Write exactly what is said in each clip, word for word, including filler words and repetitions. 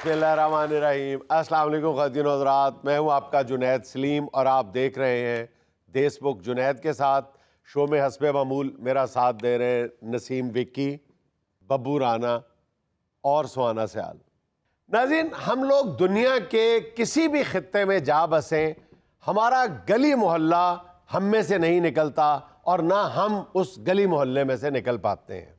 बिस्मिल्लाहिर्रहमानिर्रहीम। अस्सलाम वालेकुम ख़वातीन और हज़रात, मैं हूं आपका जुनैद सलीम और आप देख रहे हैं देशबुक जुनैद के साथ। शो में हस्बे मामूल मेरा साथ दे रहे हैं नसीम विक्की, बब्बू राना और सुहाना सयाल। नाज़रीन, हम लोग दुनिया के किसी भी खित्ते में जा बसें, हमारा गली मोहल्ला हम में से नहीं निकलता और ना हम उस गली मोहल्ले में से निकल पाते हैं।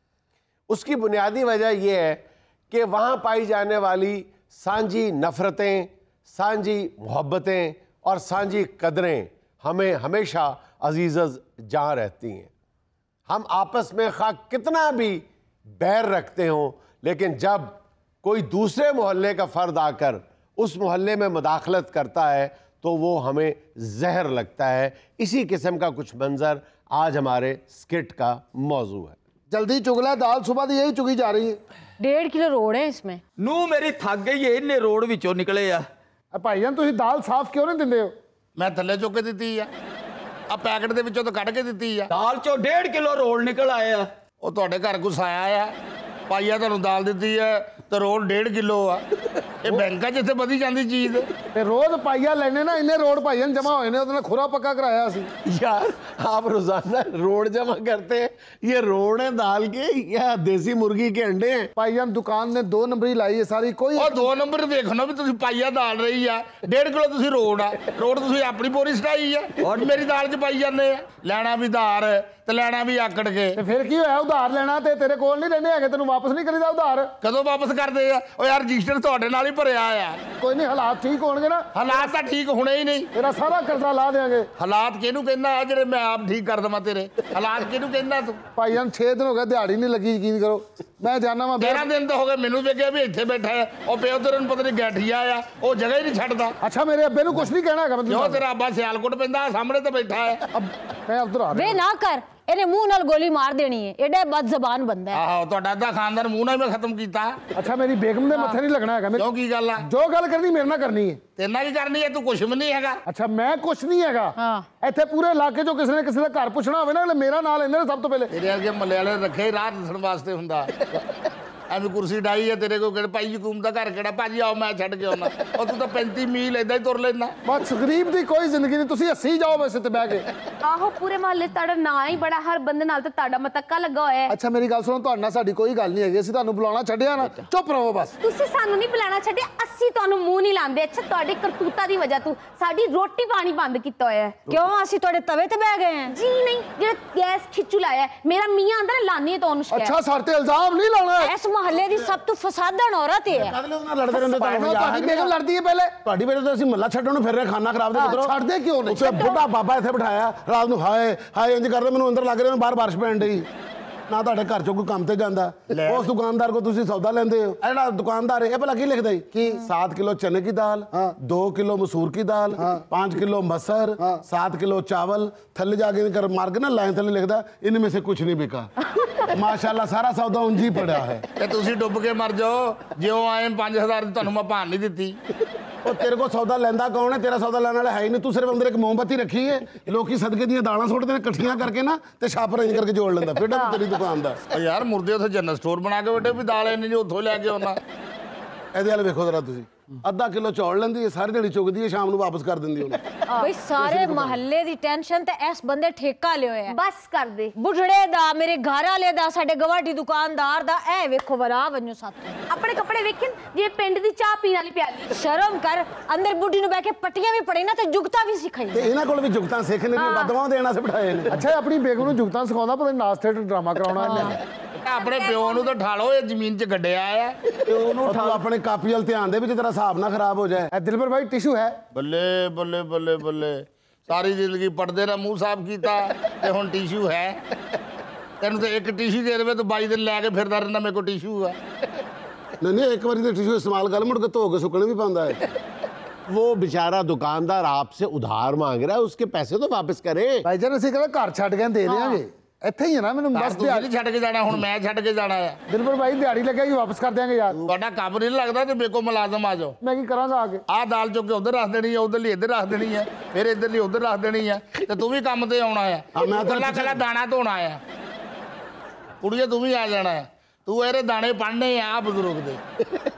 उसकी बुनियादी वजह यह है कि वहाँ पाई जाने वाली सांझी नफ़रतें, सांझी मोहब्बतें और सांझी कदरें हमें हमेशा अजीज़ जहाँ रहती हैं। हम आपस में खा कितना भी बैर रखते हों, लेकिन जब कोई दूसरे मोहल्ले का फ़र्द आकर उस मोहल्ले में मुदाखलत करता है तो वो हमें जहर लगता है। इसी किस्म का कुछ मंजर आज हमारे स्किट का मौजू है। जल्दी चुगला, दाल सुबह दी यही चुगी जा रही है। डेढ़ किलो रोड़ है इसमें। नू मेरी थक गई है, इन्ने रोड़ विचों निकले आ। भाईजान तुसी दाल साफ क्यों नहीं दिंदे हो? मैं थल्ले चुक के दित्ती आ, आ पैकेट दे विचों तो कट के दित्ती आ। दाल चो डेढ़ किलो रोड़ निकल आए आ। ਉਹ ਤੁਹਾਡੇ ਘਰ ਕੁਛ ਆਇਆ ਆ, ਪਾਈਆ ਤੁਹਾਨੂੰ ਦਾਲ ਦਿੱਤੀ ਹੈ ਤੇ ਰੋਡ डेढ़ किलो ਆ। ਇਹ ਬੈਂਕਾਂ ਜਿੱਥੇ ਵਧੀ ਜਾਂਦੀ ਚੀਜ਼ ਤੇ ਰੋਜ਼ ਪਾਈਆ ਲੈਣੇ ਨਾ, ਇੰਨੇ ਰੋਡ ਭਾਈਜਾਨ ਜਮਾ ਹੋਏ ਨੇ, ਉਹਦੇ ਨਾਲ ਖੁਰਾ ਪੱਕਾ कराया सी। यार आप रोजाना रोड जमा करते हैं, ये रोड है दाल के या देसी मुर्गी के अंडे हैं? भाईजान दुकान ने दो नंबरी लाई है सारी, कोई ਉਹ ਦੋ ਨੰਬਰ ਦੇਖਣਾ ਵੀ ਤੁਸੀਂ ਪਾਈਆ ਦਾਲ ਰਹੀ ਆ, डेढ़ किलो ਤੁਸੀਂ ਰੋਡ ਆ, ਰੋਡ ਤੁਸੀਂ ਆਪਣੀ ਬੋਰੀ ਸਟਾਈ ਆ ਔਰ ਮੇਰੀ ਦਾਲ 'ਚ ਪਾਈ ਜਾਂਦੇ ਆ। ਲੈਣਾ ਵੀ ਧਾਰ ਤੇ ਲੈਣਾ ਵੀ ਆਕੜ ਕੇ। ਤੇ ਫਿਰ ਕੀ ਹੋਇਆ? ਉਧਾਰ ਲੈਣਾ ਤੇ ਤੇਰੇ ਕੋਲ ਨਹੀਂ ਰਹਿੰਦੇ ਹੈਗੇ, ਤੈਨੂੰ ਵਾਪਸ ਨਹੀਂ ਕਰੀਦਾ ਉਧਾਰ। ਕਦੋਂ ਵਾਪਸ ਕਰਦੇ ਆ? ਉਹ ਯਾਰ ਰਜਿਸਟਰ ਤੁਹਾਡੇ ਨਾਲ ਹੀ ਭਰਿਆ ਆ। ਕੋਈ ਨਹੀਂ, ਹਾਲਾਤ ਠੀਕ ਹੋਣਗੇ ਨਾ। ਹਾਲਾਤ ਤਾਂ ਠੀਕ ਹੋਣੇ ਹੀ ਨਹੀਂ। ਤੇਰਾ ਸਾਰਾ ਕਰਜ਼ਾ ਲਾ ਦੇਾਂਗੇ। ਹਾਲਾਤ ਕਿਹਨੂੰ ਕਹਿੰਦਾ ਆ ਜਿਹੜੇ ਮੈਂ ਆਪ ਠੀਕ ਕਰ ਦਵਾਂ ਤੇਰੇ? ਹਾਲਾਤ ਕਿਹਨੂੰ ਕਹਿੰਦਾ ਤੂੰ? ਭਾਈਜਾਨ छह दिन हो गए दिहाड़ी नहीं लगी, यकीन करो। मैं जाना वा तेरह दिन तो हो गए, मैनू वेखिया भी इत्थे बैठा है और पे उधर पता नहीं गैठिया आ, वो जगह ही नहीं छड्डदा। अच्छा मेरे अब्बे नू कुछ नहीं कहना है? क्यों? तेरा अब्बा सियालकोट पैंदा सामने तो बैठा है। अब मैं उधर आ वे ना कर, इन्हें मुंह नाल गोली मार देनी है, एडा बद जबान बंदा है। आहो ਤੁਹਾਡਾ ਅੱਧਾ ਖਾਨਦਾਨ ਮੂੰਹ ਨਾਲ ਮੈਂ ਖਤਮ ਕੀਤਾ। अच्छा मेरी बेगम ने मथे नहीं लगना है? क्यों की गल आ? जो गल करनी मेरे नाल करनी है। तेरे नाल की करनी है? तू कुछ भी नहीं हैगा। अच्छा मैं कुछ नहीं हैगा। हाँ। ਇੱਥੇ ਪੂਰੇ ਇਲਾਕੇ ਚੋਂ ਕਿਸੇ ਨੇ ਕਿਸੇ ਦਾ ਘਰ ਪੁੱਛਣਾ ਹੋਵੇ ਨਾ, ਮੇਰਾ ਨਾਲ ਇਹਨਾਂ ਨੇ ਸਭ ਤੋਂ ਪਹਿਲੇ। ਤੇਰੇ ਵਰਗੇ ਮੱਲੇ ਵਾਲੇ ਰੱਖੇ ਰਾਹ ਦੱਸਣ ਵਾਸਤੇ ਹੁੰਦਾ। ਐਵੇਂ ਕੁਰਸੀ ਡਾਈ ਹੈ ਤੇਰੇ ਕੋਲ, ਕਿਹੜਾ ਭਾਈ ਹਕੂਮ ਦਾ ਘਰ ਕਿਹੜਾ? ਭਾਜੀ ਆਓ ਮੈਂ ਛੱਡ ਕੇ ਆਉਣਾ। ਉਹ ਤੂੰ ਤਾਂ पैंतीस ਮੀਲ ਏਦਾਂ ਹੀ ਤੁਰ ਲੈਂਦਾ। ਬਸ ਗਰੀਬ ਦੀ ਕੋਈ ਜ਼ਿੰਦਗੀ ਨਹੀਂ, ਤੁਸੀਂ ਹੱਸੀ ਜਾਓ ਵੈਸੇ ਤੇ ਬਹਿ ਕੇ। ਆਹੋ ਪੂਰੇ ਮਹੱਲੇ ਤੁਹਾਡਾ ਨਾਂ ਹੀ ਬੜਾ, ਹਰ ਬੰਦੇ ਨਾਲ ਤੇ ਤੁਹਾਡਾ ਮਤੱਕਾ ਲੱਗਾ ਹੋਇਆ ਹੈ। ਅੱਛਾ ਮੇਰੀ ਗੱਲ ਸੁਣੋ, ਤੁਹਾਡੇ ਨਾਲ ਸਾਡੀ ਕੋਈ ਗੱਲ ਨਹੀਂ ਹੈਗੀ, ਅਸੀਂ ਤੁਹਾਨੂੰ ਬੁਲਾਉਣਾ ਛੱਡਿਆ ਨਾ, ਚੁੱਪ ਰਹੋ ਬਸ। ਤੁਸੀਂ ਸਾਨੂੰ ਨਹੀਂ ਬੁਲਾਣਾ ਛੱਡਿਆ, ਅਸੀਂ ਤੁਹਾਨੂੰ ਮੂੰਹ ਨਹੀਂ ਲਾਉਂਦੇ। ਅੱਛਾ ਤੁਹਾਡੀ ਕਰਤੂਤਾਂ ਦੀ ਵਜ੍ਹਾ ਤੋਂ ਸਾਡੀ ਰੋਟੀ ਪਾਣੀ ਬੰਦ ਕੀਤਾ ਹੋਇਆ ਹੈ। क्यों ਅਸੀਂ ਤੁਹਾਡੇ ਤਵੇ ਤੇ ਬਹਿ ਗਏ हैं? ਜੀ ਨਹੀਂ, ਜਿਹੜਾ ਗੈਸ ਖਿੱਚੂ ਲਾਇਆ ਹੈ, ਮੇਰਾ ਮੀਆਂ ਆਂਦਾ ਨਾ ਲਾਨੀ ਹੈ ਤੁਹਾਨੂੰ ਸ਼ਿਕਾਇਤ। ਅੱਛਾ ਸਾਡੇ ਤੇ ਇਲਜ਼ਾਮ ਨਹੀਂ ਲਾਉਣਾ। इस मोहल्ले ਦੀ ਸਭ ਤੋਂ ਫਸਾਦਣ ਔਰਤ ਹੈ। ਕਦਲੇ ਉਹਨਾਂ ਲੜਦੇ ਰਹਿੰਦੇ ਤੁਹਾਨੂੰ? ਤੁਹਾਡੀ ਬੇਗਮ ਲੜਦੀ ਹੈ ਪਹਿਲੇ। ਤੁਹਾਡੀ ਵੇਲੇ ਤਾਂ ਅਸੀਂ ਮੱਲਾ ਛੱਡਣ ਨੂੰ ਫਿਰ ਰਹੇ, ਖਾਨਾ ਖਰਾਬ ਦੇ ਪੁੱਤਰੋ। ਛੱਡਦੇ ਕਿਉਂ ਨਹੀਂ? ਉੱਥੇ ਬੁੱਢਾ ਬਾਬਾ ਇੱਥੇ ਬਿਠਾਇਆ, ਰਾਤ ਨੂੰ ਹਾਏ ਹਾਏ ਇੰਜ ਕਰਦੇ, ਮੈਨੂੰ ਅੰਦਰ ਲੱਗ ਰਿਹਾ ਬਾਹਰ ਬਾਰਿਸ਼ ਪੈਣ ਡਈ। ਨਾ ਤੁਹਾਡੇ ਘਰ ਚੋਂ ਕੋਈ ਕੰਮ ਤੇ ਜਾਂਦਾ, ਉਸ ਦੁਕਾਨਦਾਰ ਕੋ ਤੁਸੀਂ ਸੌਦਾ ਲੈਂਦੇ ਹੋ। ਇਹ ਜਿਹੜਾ ਦੁਕਾनदार है ये भला की लिखता है कि सात किलो चने की दाल, दो किलो मसूर की दाल, पाँच किलो मसर, सात किलो चावल, थले जाके कर मार के ना लाइन थले लिखता इनमें से कुछ नहीं बिका। माशाल्लाह सारा सौदा उंज ही पड़ा है। ਤੇ ਤੁਸੀਂ ਡੁੱਬ ਕੇ ਮਰ ਜਾਓ, ਜਿਉਂ ਆਏ पाँच हज़ार ਦੀ ਤੁਹਾਨੂੰ ਮੈਂ ਭਾਨ ਨਹੀਂ ਦਿੱਤੀ। ਉਹ ਤੇਰੇ ਕੋਲ ਸੌਦਾ ਲੈਂਦਾ ਕੌਣ ਹੈ? ਤੇਰਾ ਸੌਦਾ ਲੈਣ ਵਾਲਾ ਹੈ ਹੀ ਨਹੀਂ। ਤੂੰ ਸਿਰਫ ਅੰਦਰ ਇੱਕ ਮੋਮਬੱਤੀ ਰੱਖੀ ਹੈ, ਲੋਕੀ ਸਦਕੇ ਦੀਆਂ ਦਾਲਾਂ ਸੁੱਟਦੇ ਨੇ ਇਕੱਠੀਆਂ ਕਰਕੇ ਨਾ, ਤੇ ਛਾਪ ਰੇਂਜ ਕਰਕੇ ਜੋੜ ਲੈਂਦਾ। ਫਿਰ ਤੇਰੀ ਦੁਕਾਨ ਦਾ ਉਹ ਯਾਰ ਮੁਰਦੇ ਉੱਥੇ ਜਨਰਲ ਸਟੋਰ ਬਣਾ ਕੇ ਬੈਠੇ ਵੀ ਦਾਲ ਇੰਨੀ ਉੱਥੋਂ ਲੈ ਕੇ ਆਉਣਾ। ਇਹਦੇ ਵਾਲੇ ਵੇਖੋ ਜ਼ਰਾ ਤੁਸੀਂ, ਅੱਧਾ ਕਿਲੋ ਚੌਲ ਲੈਂਦੀ ਹੈ, ਸਾਰੀ ਦਿਹਾੜੀ ਚੁਗਦੀ ਹੈ, ਸ਼ਾਮ ਨੂੰ ਵਾਪਸ ਕਰ ਦਿੰਦੀ ਉਹਨੂੰ। ਬਈ ਸਾਰੇ ਮਹੱਲੇ ਦੀ ਟੈਨਸ਼ਨ ਤੇ ਇਸ ਬੰਦੇ ਠੇਕਾ ਲਿਆ ਹੋਇਆ। ਬਸ ਕਰ ਦੇ। ਬੁੱਢੜੇ ਦਾ, ਮੇਰੇ ਘਰ ਵਾਲੇ ਦਾ, ਸਾਡੇ ਗਵਾਂਢੀ ਦੁਕਾਨਦਾਰ ਦਾ, ਇਹ ਵੇਖੋ ਵਰਾ ਵੰਨੋ ਸਾਥ। ਆਪਣੇ ਕੱਪੜੇ ਵੇਖਣ ਜੇ ਪਿੰਡ ਦੀ ਚਾਹ ਪੀਣ ਵਾਲੀ ਪਿਆਲੀ। ਸ਼ਰਮ ਕਰ, ਅੰਦਰ ਬੁੱਢੀ ਨੂੰ ਬਹਿ ਕੇ ਪੱਟੀਆਂ ਵੀ ਪੜੇ ਨਾ ਤੇ ਜੁਗਤਾ ਵੀ ਸਿਖਾਈ। ਤੇ ਇਹਨਾਂ ਕੋਲ ਵੀ ਜੁਗਤਾਂ ਸਿੱਖਣੇ ਨੇ, ਬਦਵਾਂ ਦੇਣਾ ਸੇ ਬਿਠਾਏ ਨੇ। ਅੱਛਾ ਆਪਣੀ ਬੇਗਮ ਨੂੰ ਜੁਗਤਾਂ ਸਿਖਾਉਂਦਾ, ਪਤਾ ਨਾਚ ਥੀਏਟਰ ਡਰਾਮਾ ਕਰਾਉਣਾ ਇਹਨੇ। ਆਪਣੇ ਪਿਓ ਨੂੰ ਤਾਂ ਠਾਲੋ, ਇਹ ਜ਼ਮੀਨ 'ਚ ਗੱਡਿਆ ਆ। ਤੇ ਉਹਨੂੰ ਉਠਾ ਆਪਣੇ ਕਾਪੀ ਵੱਲ ਧਿਆਨ ਦੇ ਵਿੱਚ ਤੇਰਾ ਹਿਸਾਬ ਨਾ ਖਰਾਬ ਹੋ ਜਾਏ। ਦਿਲਬਰ ਭਾਈ ਟਿਸ਼ੂ ਹੈ? ਬੱਲੇ ਬੱਲੇ ਬੱਲੇ ਬੱਲੇ, ਸਾਰੀ ਜ਼ਿੰਦਗੀ ਪੜਦੇ ਦਾ ਮੂੰਹ ਸਾਫ਼ ਕੀਤਾ ਤੇ ਹੁਣ ਟਿਸ਼ੂ ਹੈ। ਤੈਨੂੰ ਤਾਂ ਇੱਕ ਟਿਸ਼ੂ ਦੇ ਦੇਵੇ ਤੂੰ ਬਾਈ ਦਿਨ ਲੈ ਕੇ ਫਿਰਦਾ ਰਹਿੰਦਾ, ਮੇਰੇ ਕੋਲ ਟਿਸ਼ੂ ਆ। नहीं नहीं, एक बार तो टिश्यू इस्तेमाल कर, मुड़ के धो के सुकने भी पाता है। वो बेचारा दुकानदार आपसे उधार मांग रहा है, उसके पैसे तो वापस करे। भाईजान ਅਸੀਂ ਕਿਹੜਾ ਘਰ ਛੱਡ ਕੇ ਦੇ ਦੇਾਂਗੇ, ਇੱਥੇ ਹੀ ਹੈ ਨਾ। ਮੈਨੂੰ ਬਸ ਦਿਹਾੜੀ ਛੱਡ ਕੇ ਜਾਣਾ, ਹੁਣ ਮੈਂ ਛੱਡ ਕੇ ਜਾਣਾ ਆ। ਦਿਲਬਰ ਭਾਈ ਦਿਹਾੜੀ ਲੱਗੇਗੀ, ਵਾਪਸ ਕਰ ਦਿਆਂਗੇ ਯਾਰ। ਤੁਹਾਡਾ ਕੰਮ ਨਹੀਂ ਲੱਗਦਾ ਤੇ ਮੇਰੇ ਕੋਲ ਮੁਲਾਜ਼ਮ ਆ ਜਾਓ। ਮੈਂ ਕੀ ਕਰਾਂਗਾ ਆ ਕੇ? ਆਹ ਦਾਲ ਚੁੱਕ ਕੇ ਉਧਰ ਰੱਖ ਦੇਣੀ ਆ, ਉਧਰਲੀ ਇੱਧਰ ਰੱਖ ਦੇਣੀ ਆ, ਫਿਰ ਇੱਧਰਲੀ ਉਧਰ ਰੱਖ ਦੇਣੀ ਆ, ਤੇ ਤੂੰ ਵੀ ਕੰਮ ਤੇ ਆਉਣਾ ਆ। ਮੈਂ ਕੱਲਾ ਕੱਲਾ ਦਾਣਾ ਧੋਣਾ ਆ। ਕੁੜੀਏ ਤੂੰ ਵੀ ਆ ਜਾਣਾ ਆ, ਤੂੰ ਇਹਦੇ ਦਾਣੇ ਪੜਨੇ ਆ ਬਜ਼ੁਰਗ ਦੇ।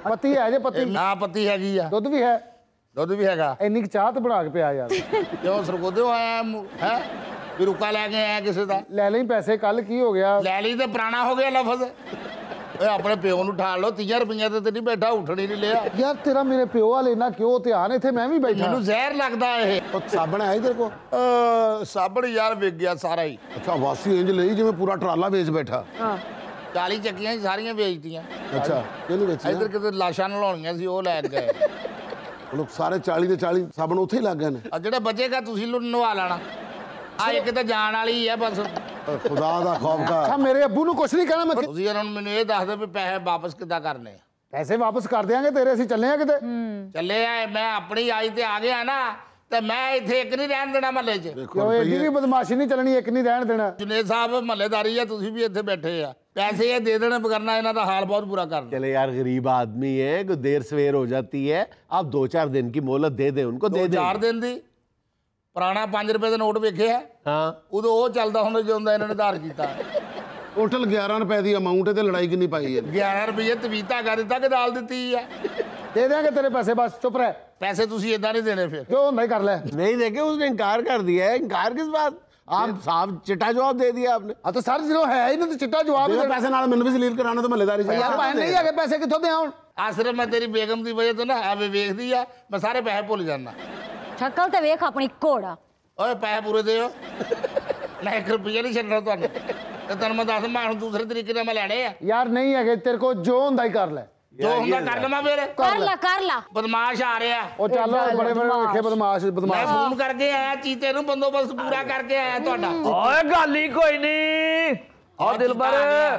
ਪੱਤੀ ਹੈ ਜੇ ਪੱਤੀ ਨਾ ਪੱਤੀ ਹੈਗੀ ਆ ਦੁੱਧ ਵੀ ਹੈ ਦੁੱਧ ਵੀ ਹੈਗਾ ਇੰਨੀ ਕੁ ਚਾਹ ਤੇ ਬਣਾ ਕੇ ਪਿਆ ਯਾਰ ਕਿਉਂ ਸਰਗੋਦਿਓ ਆਇਆ ਹੈ ਵੀ ਰੁਕਾ ਲੈ ਕੇ ਆਇਆ ਕਿਸੇ ਦਾ ਲੈ ਲਈ ਪੈਸੇ ਕੱਲ ਕੀ ਹੋ ਗਿਆ ਲੈ ਲਈ ਤੇ ਪੁਰਾਣਾ ਹੋ ਗਿਆ ਲਫ਼ਜ਼ ਓਏ ਆਪਣੇ ਪਿਓ ਨੂੰ ਠਾਲ ਲਓ ਤੀਹ ਰੁਪਈਆ ਤੇ ਨਹੀਂ ਬੈਠਾ ਉੱਠਣੀ ਨਹੀਂ ਲਿਆ ਯਾਰ ਤੇਰਾ ਮੇਰੇ ਪਿਓ ਵਾਲੇ ਇੰਨਾ ਕਿਉਂ ਧਿਆਨ ਇੱਥੇ ਮੈਂ ਵੀ ਬੈਠਾ ਮੈਨੂੰ ਜ਼ਹਿਰ ਲੱਗਦਾ ਇਹ ਉਹ ਸਾਬਣ ਹੈ ਤੇਰੇ ਕੋ ਅਹ, ਸਾਬਣ ਯਾਰ ਵਿਕ ਗਿਆ ਸਾਰਾ ਹੀ ਅੱਛਾ ਵਾਸੀ ਇੰਜ ਲਈ ਜਿਵੇਂ ਪੂਰਾ ਟਰਾਲਾ ਵੇਚ ਬੈਠਾ ਚਾਲੀ ਚੱਕੀਆਂ ਸੀ, ਸਾਰੀਆਂ ਵੇਚਤੀਆਂ ਅੱਛਾ ਕਿਹਨੂੰ ਵੇਚਿਆ ਇੱਧਰ ਕਿਤੇ ਲਾਸ਼ਾਂ ਨਲਾਉਣੀਆਂ ਸੀ ਉਹ ਲੈ ਗਏ ਲੋਕ ਸਾਰੇ ਚਾਲੀ ਦੇ ਚਾਲੀ ਸਾਬਣ ਉੱਥੇ ਹੀ ਲੱਗ ਗਏ ਨੇ ਆ ਜਿਹੜਾ ਬਚੇਗਾ ਤੁਸੀਂ ਲੋ ਨਵਾ ਲੈਣਾ ਆ ਇੱਕ ਤਾਂ ਜਾਣ ਵਾਲੀ ਹੈ ਬਸ ਅ, ਖੁਦਾ ਦਾ ਖੌਫ ਅੱਛਾ ਕਰ ਮੇਰੇ ਅੱਬੂ ਨੂੰ ਕੁਛ ਨਹੀਂ ਕਹਿਣਾ ਮੈਂ ਤੁਸੀਂ ਇਹਨਾਂ ਨੂੰ ਮੈਨੂੰ ਇਹ ਦੱਸ ਦਿਓ ਵੀ ਪੈਸੇ ਵਾਪਸ ਕਿੱਦਾਂ ਕਰਨੇ ਆ ਪੈਸੇ ਵਾਪਸ ਕਰ ਦਿਆਂਗੇ ਤੇਰੇ ਅਸੀਂ ਚੱਲੇ ਆ ਕਿਤੇ ਚੱਲੇ ਆ ਮੈਂ ਆਪਣੀ ਆਈ ਤੇ ਆ ਗਿਆ ਨਾ ਤੇ ਮੈਂ ਇੱਥੇ ਇੱਕ ਨਹੀਂ ਰਹਿਣ ਦੇਣਾ ਮਹੱਲੇ 'ਚ ਕਿਉਂ ਏਡੀ ਵੀ ਬਦਮਾਸ਼ੀ ਨਹੀਂ ਚੱਲਣੀ ਇੱਕ ਨਹੀਂ ਰਹਿਣ ਦੇਣਾ ਜੁਨੇਦ ਸਾਹਿਬ ਮਹੱਲੇਦਾਰੀ ਆ ਤੁਸੀਂ ਵੀ ਇੱਥੇ ਬੈਠੇ ਆ ਪੈਸੇ ਇਹ ਦੇ ਦੇਣੇ ਬਗਰਨਾ ਇਹਨਾਂ ਦਾ ਹਾਲ बहुत बुरा करना चले यार गरीब आदमी है कोई देर सवेर हो जाती है आप दो चार दिन की मोहलत दे दें उनको दे ਦੋ दें ਚਾਰ ਦਿਨ ਦੀ ਪੁਰਾਣਾ ਪੰਜ ਰੁਪਏ ਦਾ ਨੋਟ ਵੇਖਿਆ हाँ ਉਦੋਂ ਉਹ ਚੱਲਦਾ ਹੁੰਦਾ ਜਦੋਂ ਦਾ ਇਹਨਾਂ ਨੇ ਧਾਰ ਕੀਤਾ ਟੋਟਲ ਗਿਆਰਾਂ ਰੁਪਏ ਦੀ ਅਮਾਉਂਟ ਤੇ ਲੜਾਈ ਕਿੰਨੀ ਪਾਈ ਹੈ ਗਿਆਰਾਂ ਰੁਪਏ ਤਵੀਤਾ ਕਰ ਦਿੱਤਾ ਕਿ ਦਾਲ ਦਿੱਤੀ ਆ ਦੇ ਦਿਆਂਗੇ ਤੇਰੇ ਪੈਸੇ ਬਸ ਚੁੱਪ ਰਹਿ ਪੈਸੇ ਤੁਸੀਂ ਇਦਾਂ ਨਹੀਂ ਦੇਣੇ ਫਿਰ ਕਿਉਂ ਹੁੰਦਾ ਹੀ ਕਰ ਲੈ नहीं देखे उसने इनकार कर दिया है इनकार किस बात आप साफ चिट्टा जवाब दे दिया आपने ਆ ਤਾਂ ਸਰ ਜਦੋਂ ਹੈ ਹੀ ਨਹੀਂ ਤੇ ਚਿੱਟਾ ਜਵਾਬ ਦੇ ਦੇਣਾ ਪੈਸੇ ਨਾਲ ਮੈਨੂੰ ਵੀ ਜ਼ਲੀਲ ਕਰਾਣਾ ਤੇ ਮਹੱਲੇਦਾਰੀ ਚ ਯਾਰ ਭਾਵੇਂ ਨਹੀਂ ਹੈਗੇ ਪੈਸੇ ਕਿੱਥੋਂ ਦੇ ਆਉਣ ਆ ਸਿਰਫ ਮੈਂ ਤੇਰੀ ਬੇਗਮ ਦੀ ਵਜ੍ਹਾ ਤੋਂ ਨਾ ਐਵੇਂ ਵੇਖਦੀ ਆ ਮੈਂ ਸਾਰੇ ਪੈਸੇ ਭੁੱਲ ਜਾਂਦਾ ਸ਼ਕਲ ਤੇ ਵੇਖ ਆਪਣੀ ਘੋੜਾ ਓਏ ਪੈਸੇ ਪੂਰੇ ਦਿਓ ਮੈਂ ਇੱਕ ਰੁਪਈਆ ਨਹੀਂ ਛੱਡਣਾ ਤੁਹਾਨੂੰ ਤੇ ਤੈਨੂੰ ਮੈਂ ਦੱਸ ਮੈਂ ਹੁਣ ਦੂਸਰੇ ਤਰੀਕੇ ਨਾਲ ਮੈਂ ਲੈਣੇ ਆ ਯਾਰ ਨਹੀਂ ਹੈਗੇ ਤੇਰੇ ਕੋਲ ਜੋ ਹੁੰਦਾ ਹੀ ਕਰ ਲੈ ਜੋ ਹੁੰਦਾ ਕਰ ਲਵਾਂ ਫਿਰ ਕਰ ਲਾ ਕਰ ਲਾ ਬਦਮਾਸ਼ ਆ ਰਿਹਾ ਉਹ ਚੱਲ ਬੜੇ ਬੜੇ ਵੇਖੇ ਬਦਮਾਸ਼ ਮੈਂ ਬਦਮਾਸ਼ ਫੋਨ ਕਰਕੇ ਆਇਆ ਚੀਤੇ ਨੂੰ ਬੰਦੋਬਸਤ ਪੂਰਾ ਕਰਕੇ ਆਇਆ ਤੁਹਾਡਾ ਓਏ ਗੱਲ ਹੀ ਕੋਈ ਨਹੀਂ ਆ ਦਿਲਬਰ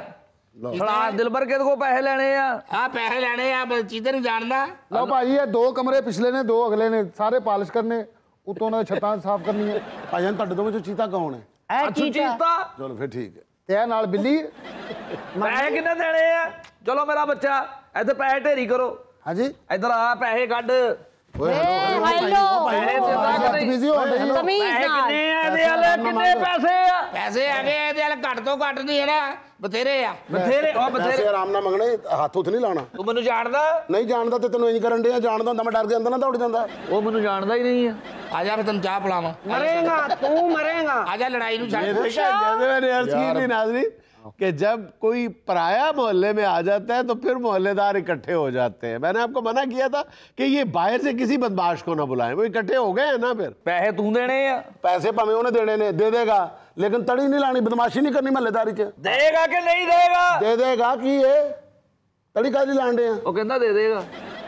ਸਲਾ ਦਿਲਬਰ ਕਿਹਦੇ ਕੋ ਪੈਸੇ ਲੈਣੇ ਆ ਆ ਪੈਸੇ ਲੈਣੇ ਆ ਬਸ ਚੀਤੇ ਨੂੰ ਜਾਣਦਾ ਲਓ ਭਾਜੀ ਇਹ ਦੋ ਕਮਰੇ ਪਿਛਲੇ ਨੇ ਦੋ ਅਗਲੇ ਨੇ ਸਾਰੇ ਪਾਲਿਸ਼ ਕਰਨੇ ਉਤੋਂ ਉਹਨਾਂ ਦੀ ਛੱਤਾਂ ਸਾਫ਼ ਕਰਨੀਆਂ ਭਾਈਆਂ ਤੁਹਾਡੇ ਦੋਵੇਂ ਚੋਂ ਚੀਤਾ ਕੌਣ ਹੈ ਐ ਅੱਛਾ ਚੀਤਾ ਚਲੋ ਫਿਰ ਠੀਕ ਹੈ ਤੇ ਇਹ ਨਾਲ ਬਿੱਲੀ ਪੈਸੇ ਕਿੰਨੇ ਦੇਣੇ ਆ ਚਲੋ ਮੇਰਾ ਬੱਚਾ ਇੱਥੇ ਪੈਸੇ ਢੇਰੀ ਕਰੋ ਹਾਂਜੀ ਇੱਧਰ ਆ ਪੈਸੇ ਕੱਢ ਓਏ ਏ ਹੈਲੋ ਪੈਸੇ ਦਿੰਦਾ ਕਿ ਨਹੀਂ ਬਿਜ਼ੀ ਹੋ ਰਹੀ ਹੈ ਤਮੀਜ਼ ਪੈਸੇ ਨਾਲ ਕਿੰਨੇ ਆ ਇਹਦੇ ਵਾਲੇ ਕਿੰਨੇ ਪੈਸੇ ਆ ਪੈਸੇ ਹੈਗੇ ਇਹਦੇ ਨਾਲ ਘੱਟ ਤੋਂ ਘੱਟ ਨਹੀਂ ਹੈ ਨਾ ਬਥੇਰੇ ਆ ਬਥੇਰੇ ਉਹ ਪੈਸੇ ਬਥੇਰੇ ਆਰਾਮ ਨਾਲ ਮੰਗਣੇ ਹੱਥ ਉੱਥੇ ਨਹੀਂ ਲਾਣਾ ਤੂੰ ਮੈਨੂੰ ਜਾਣਦਾ ਨਹੀਂ ਜਾਣਦਾ ਤੇ ਤੈਨੂੰ ਇੰਜ ਕਰਨ ਡਿਆ ਜਾਣਦਾ ਹੁੰਦਾ ਮੈਂ ਡਰ ਕੇ ਅੰਦਰ ਨਾ ਦੌੜ ਜਾਂਦਾ ਉਹ ਮੈਨੂੰ ਜਾਣਦਾ ਹੀ ਨਹੀਂ ਆ ਆ ਜਾ ਮੈਂ ਤੈਨੂੰ ਚਾਹ ਪਿਲਾਵਾਂ ਮਰੇਗਾ ਤੂੰ ਮਰੇਗਾ ਆ ਜਾ ਲੜਾਈ ਨੂੰ ਛੱਡ देखा जैसे मैंने अर्ज की थी नाज़रीन कि जब कोई पराया मोहल्ले में आ जाता है तो फिर मोहल्लेदार इकट्ठे हो जाते हैं मैंने आपको मना किया था कि ये बाहर से किसी बदमाश को ना बुलाएं वो इकट्ठे हो गए हैं ना फिर ਪੈਸੇ ਤੂੰ ਦੇਣੇ ਆ ਪੈਸੇ ਭਾਵੇਂ ਉਹਨੇ ਦੇਣੇ ਨੇ ਦੇ ਦੇਗਾ ਲੇਕਿਨ ਤੜੀ ਨਹੀਂ ਲਾਣੀ ਬਦਮਾਸ਼ੀ ਨਹੀਂ ਕਰਨੀ ਮਹੱਲੇਦਾਰੀ ਚ ਦੇਗਾ ਕਿ ਨਹੀਂ ਦੇਗਾ ਦੇ ਦੇਗਾ ਕੀ ਇਹ ਤੜੀ ਕਾਹਦੀ ਲਾਣ ਆ ਉਹ ਕਹਿੰਦਾ ਦੇ ਦੇਗਾ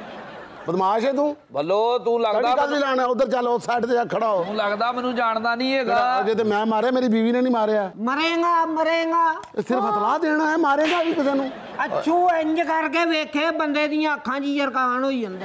ਬਦਮਾਸ਼ ਹੈ ਤੂੰ ਬੱਲੋ ਤੂੰ ਤੜੀ ਲੱਗਦਾ ਕਾਹਦੀ ਲਾਣਾ ਉਧਰ ਚੱਲ ਉਸ ਸਾਈਡ ਤੇ ਜਾ ਖੜਾ ਹੋ ਤੂੰ ਲੱਗਦਾ ਮੈਨੂੰ ਜਾਣਦਾ ਨਹੀਂ ਹੈਗਾ ਅਜੇ ਤੇ ਮੈਂ ਮਾਰਿਆ ਮੇਰੀ ਬੀਵੀ ਨੇ ਨਹੀਂ ਮਾਰਿਆ ਮਰੇਗਾ ਮਰੇਗਾ ਇਹ ਸਿਰਫ ਇਤਲਾਹ ਦੇਣਾ ਹੈ ਮਾਰੇਗਾ ਵੀ ਕਿਸੇ ਨੂੰ ਅੱਛੂ ਇੰਜ ਕਰਕੇ ਵੇਖੇ ਬੰਦੇ ਦੀਆਂ ਅੱਖਾਂ 'ਚ ਜਰਕਾਨ ਹੋਈ ਜਾਂਦਾ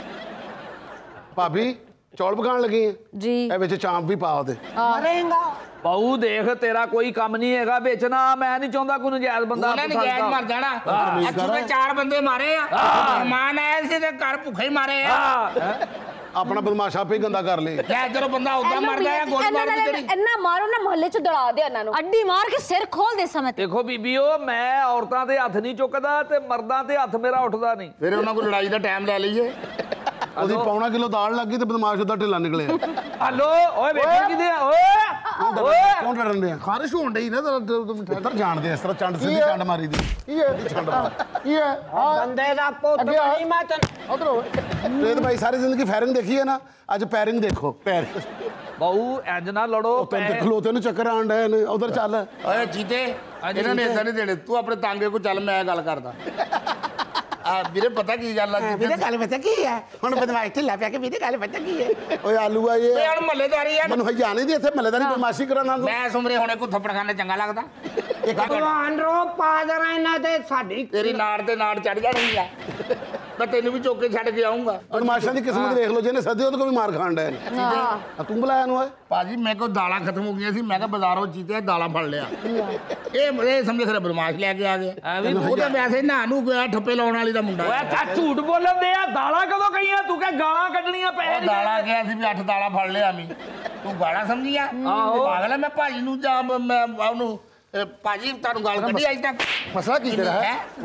ਭਾਬੀ ਚੌਲ ਪਕਾਉਣ ਲੱਗੀ ਹੈ ਜੀ ਇਹ ਵਿੱਚ ਚਾਂਪ ਵੀ ਪਾ ਦੇ ਮਰੇਗਾ ਬਾਊ ਦੇਖ ਤੇਰਾ ਕੋਈ ਕੰਮ ਨਹੀਂ ਹੈਗਾ ਵੇਚਣਾ ਮੈਂ ਨਹੀਂ ਚਾਹੁੰਦਾ ਕੋਈ ਨਜਾਇਜ਼ ਬੰਦਾ ਉਹਨਾਂ ਨੇ ਗੈਸ ਮਰ ਜਾਣਾ ਅੱਛੂ ਦੇ ਚਾਰ ਬੰਦੇ ਮਾਰੇ ਆ ਮਹਿਮਾਨ ਆਏ ਸੀ ਤੇ ਘਰ ਭੁੱਖੇ ਹੀ ਮਾਰੇ ਆ ਆਪਣਾ ਬਦਮਾਸ਼ ਆਪੇ ਹੀ ਗੰਦਾ ਕਰ ਲੇ ਲੈ ਜਦੋਂ ਬੰਦਾ ਉਦਾਂ ਮਰਦਾ ਆ ਗੋਲੀ ਮਾਰ ਦੀ ਤੇਰੀ ਇੰਨਾ ਮਾਰੋ ਨਾ ਮੁਹੱਲੇ 'ਚ ਦੜਾ ਦੇ ਉਹਨਾਂ ਨੂੰ ਅੱਡੀ ਮਾਰ ਕੇ ਸਿਰ ਖੋਲ ਦੇ ਸਮੇਂ ਦੇਖੋ ਬੀਬੀਓ ਮੈਂ ਔਰਤਾਂ ਦੇ ਹੱਥ ਨਹੀਂ ਚੁੱਕਦਾ ਤੇ ਮਰਦਾਂ ਤੇ ਹੱਥ ਮੇਰਾ ਉੱਠਦਾ ਨਹੀਂ ਫਿਰ ਉਹਨਾਂ ਕੋਲ ਲੜਾਈ ਦਾ ਟਾਈਮ ਲੈ ਲਈਏ ਉਹਦੀ ਪੌਣਾ ਕਿਲੋ ਦਾਲ ਲੱਗੀ ਤੇ ਬਦਮਾਸ਼ ਉਹਦਾ ਢਿੱਲਾ ਨਿਕਲਿਆ ਹਲੋ ਓਏ ਵੇਖਣ ਕਿਦੇ ਆ ਓਏ ਓਏ ਕਿਉਂ ਡਰਨ ਦੇ ਖਾਰਿਸ਼ ਹੋਣ ਡਈ ਨਾ ਇੱਧਰ ਜਾਣਦੇ ਇਸ ਤਰ੍ਹਾਂ ਚੰਡ ਸਿੱਧੀ ਚੰਡ ਮਾਰੀ ਦੀ ਕੀ ਹੈ ਚੰਡ ਮਾਰ ਕੀ ਹੈ ਹਾਂ ਬੰਦੇ ਦਾ ਪੁੱਤ ਅੱਗੇ ਆ। ਨਹੀਂ ਮੈਂ ਤੈਨੂੰ ਉਧਰ ਤੇ ਭਾਈ ਸਾਰੀ ਜ਼ਿੰਦਗੀ ਫਾਇਰਿੰਗ ਦੇਖੀ ਹੈ ਨਾ ਅੱਜ ਪੈਰਿੰਗ ਦੇਖੋ ਪੈਰ ਬਾਊ ਇੰਜ ਨਾ ਲੜੋ ਤੈਨੂੰ ਤੇ ਖਲੋਤੇ ਨੂੰ ਚੱਕਰ ਆਣ ਡਏ ਨੇ ਉਧਰ ਚੱਲ ਓਏ ਜੀਤੇ ਇਹਨਾਂ ਨੇ ਇਦਾਂ ਨਹੀਂ ਦੇਣੇ ਤੂੰ ਆਪਣੇ ਤਾਂਗੇ ਕੋ ਚੱਲ ਮੈਂ ਗੱਲ ਕਰਦਾ ਆ ਵੀਰੇ ਪਤਾ ਕੀ ਗੱਲ ਆ ਵੀਰੇ ਗੱਲ ਪਤਾ ਕੀ ਹੈ ਹੁਣ ਬਦਮਾਸ਼ ਢਿੱਲਾ ਪਿਆ ਕੇ ਵੀਰੇ ਗੱਲ ਪਤਾ ਕੀ ਹੈ ਓਏ ਆਲੂ ਆ ਇਹ ਓਏ ਹੁਣ ਮਹੱਲੇਦਾਰੀ ਆ ਮੈਨੂੰ ਹਜਾ ਨਹੀਂ ਦੀ ਇੱਥੇ ਮਹੱਲੇਦਾਰੀ ਬਦਮਾਸ਼ੀ ਕਰਾਣਾ ਤੂੰ ਮੈਂ ਸੁਮਰੇ ਹੁਣੇ ਕੋ ਥੱਪੜ ਖਾਣੇ ਚੰਗਾ ਲੱਗਦਾ ਭਗਵਾਨ ਰੋ ਪਾਦਰਾ ਇਹਨਾਂ ਤੇ ਸਾਡੀ ਤੇਰੀ ਨਾੜ ਤੇ ਨਾੜ ਚੜ ਜਾਣੀ ਆ ਮੈਂ ਤੈਨੂੰ ਵੀ ਚੁੱਕ ਕੇ ਛੱਡ ਕੇ ਆਉਂਗਾ ਬਦਮਾਸ਼ਾਂ ਦੀ ਕਿਸਮਤ ਦੇਖ ਲਓ ਜਿਹਨੇ ਸੱਦੇ ਉਹਦੇ ਕੋਲ ਵੀ ਮਾਰ ਖਾਣ ਡਏ ਨੇ ਆ ਤੂੰ ਬੁਲਾਇਆ ਨੂੰ ਓਏ ਭਾਜੀ ਮੇਰੇ ਕੋਲ ਦਾਲਾਂ ਖਤਮ ਹੋ ਗਈਆਂ ਸੀ ਮੈਂ ਕਿਹਾ ਬਾਜ਼ਾਰੋਂ ਚੀਤੇ ਦਾਲਾਂ ਫੜ ਲਿਆ ਇਹ ਇਹ ਸਮਝ ਖਰੇ ਬਦਮਾਸ਼ ਲੈ ਕੇ ਆ ਗਿਆ ਐਵੇਂ ਉਹ ਤਾਂ ਵੈਸੇ ਨਾ ਨੂੰ ਗਿਆ ਠੱਪੇ ਲਾਉਣ ਵਾਲੀ ਦਾ ਮੁੰਡਾ ਓਏ ਤਾਂ ਝੂਠ ਬੋਲਣ ਦੇ ਆ ਦਾਲਾਂ ਕਦੋਂ ਕਹੀਆਂ ਤੂੰ ਕਹ ਗਾਲਾਂ ਕੱਢਣੀਆਂ ਪੈਸੇ ਉਹ ਨਹੀਂ ਦਾਲਾਂ ਗਿਆ ਸੀ ਵੀ ਅੱਠ ਦਾਲਾਂ ਫੜ ਲਿਆ ਮੈਂ ਤੂੰ ਗਾਲਾਂ ਸਮਝੀਆ ਪਾਗਲ ਹੈ ਮੈਂ ਭਾਜੀ ਨੂੰ ਜਾਂ ਮੈਂ ਉਹਨੂੰ ਅਹ ਭਾਜੀ ਤੁਹਾਨੂੰ ਗੱਲ ਕੱਢੀ ਅਜੇ ਤੱਕ ਮਸਲਾ ਕੀ ਤੇਰਾ ਹੈ ਓਏ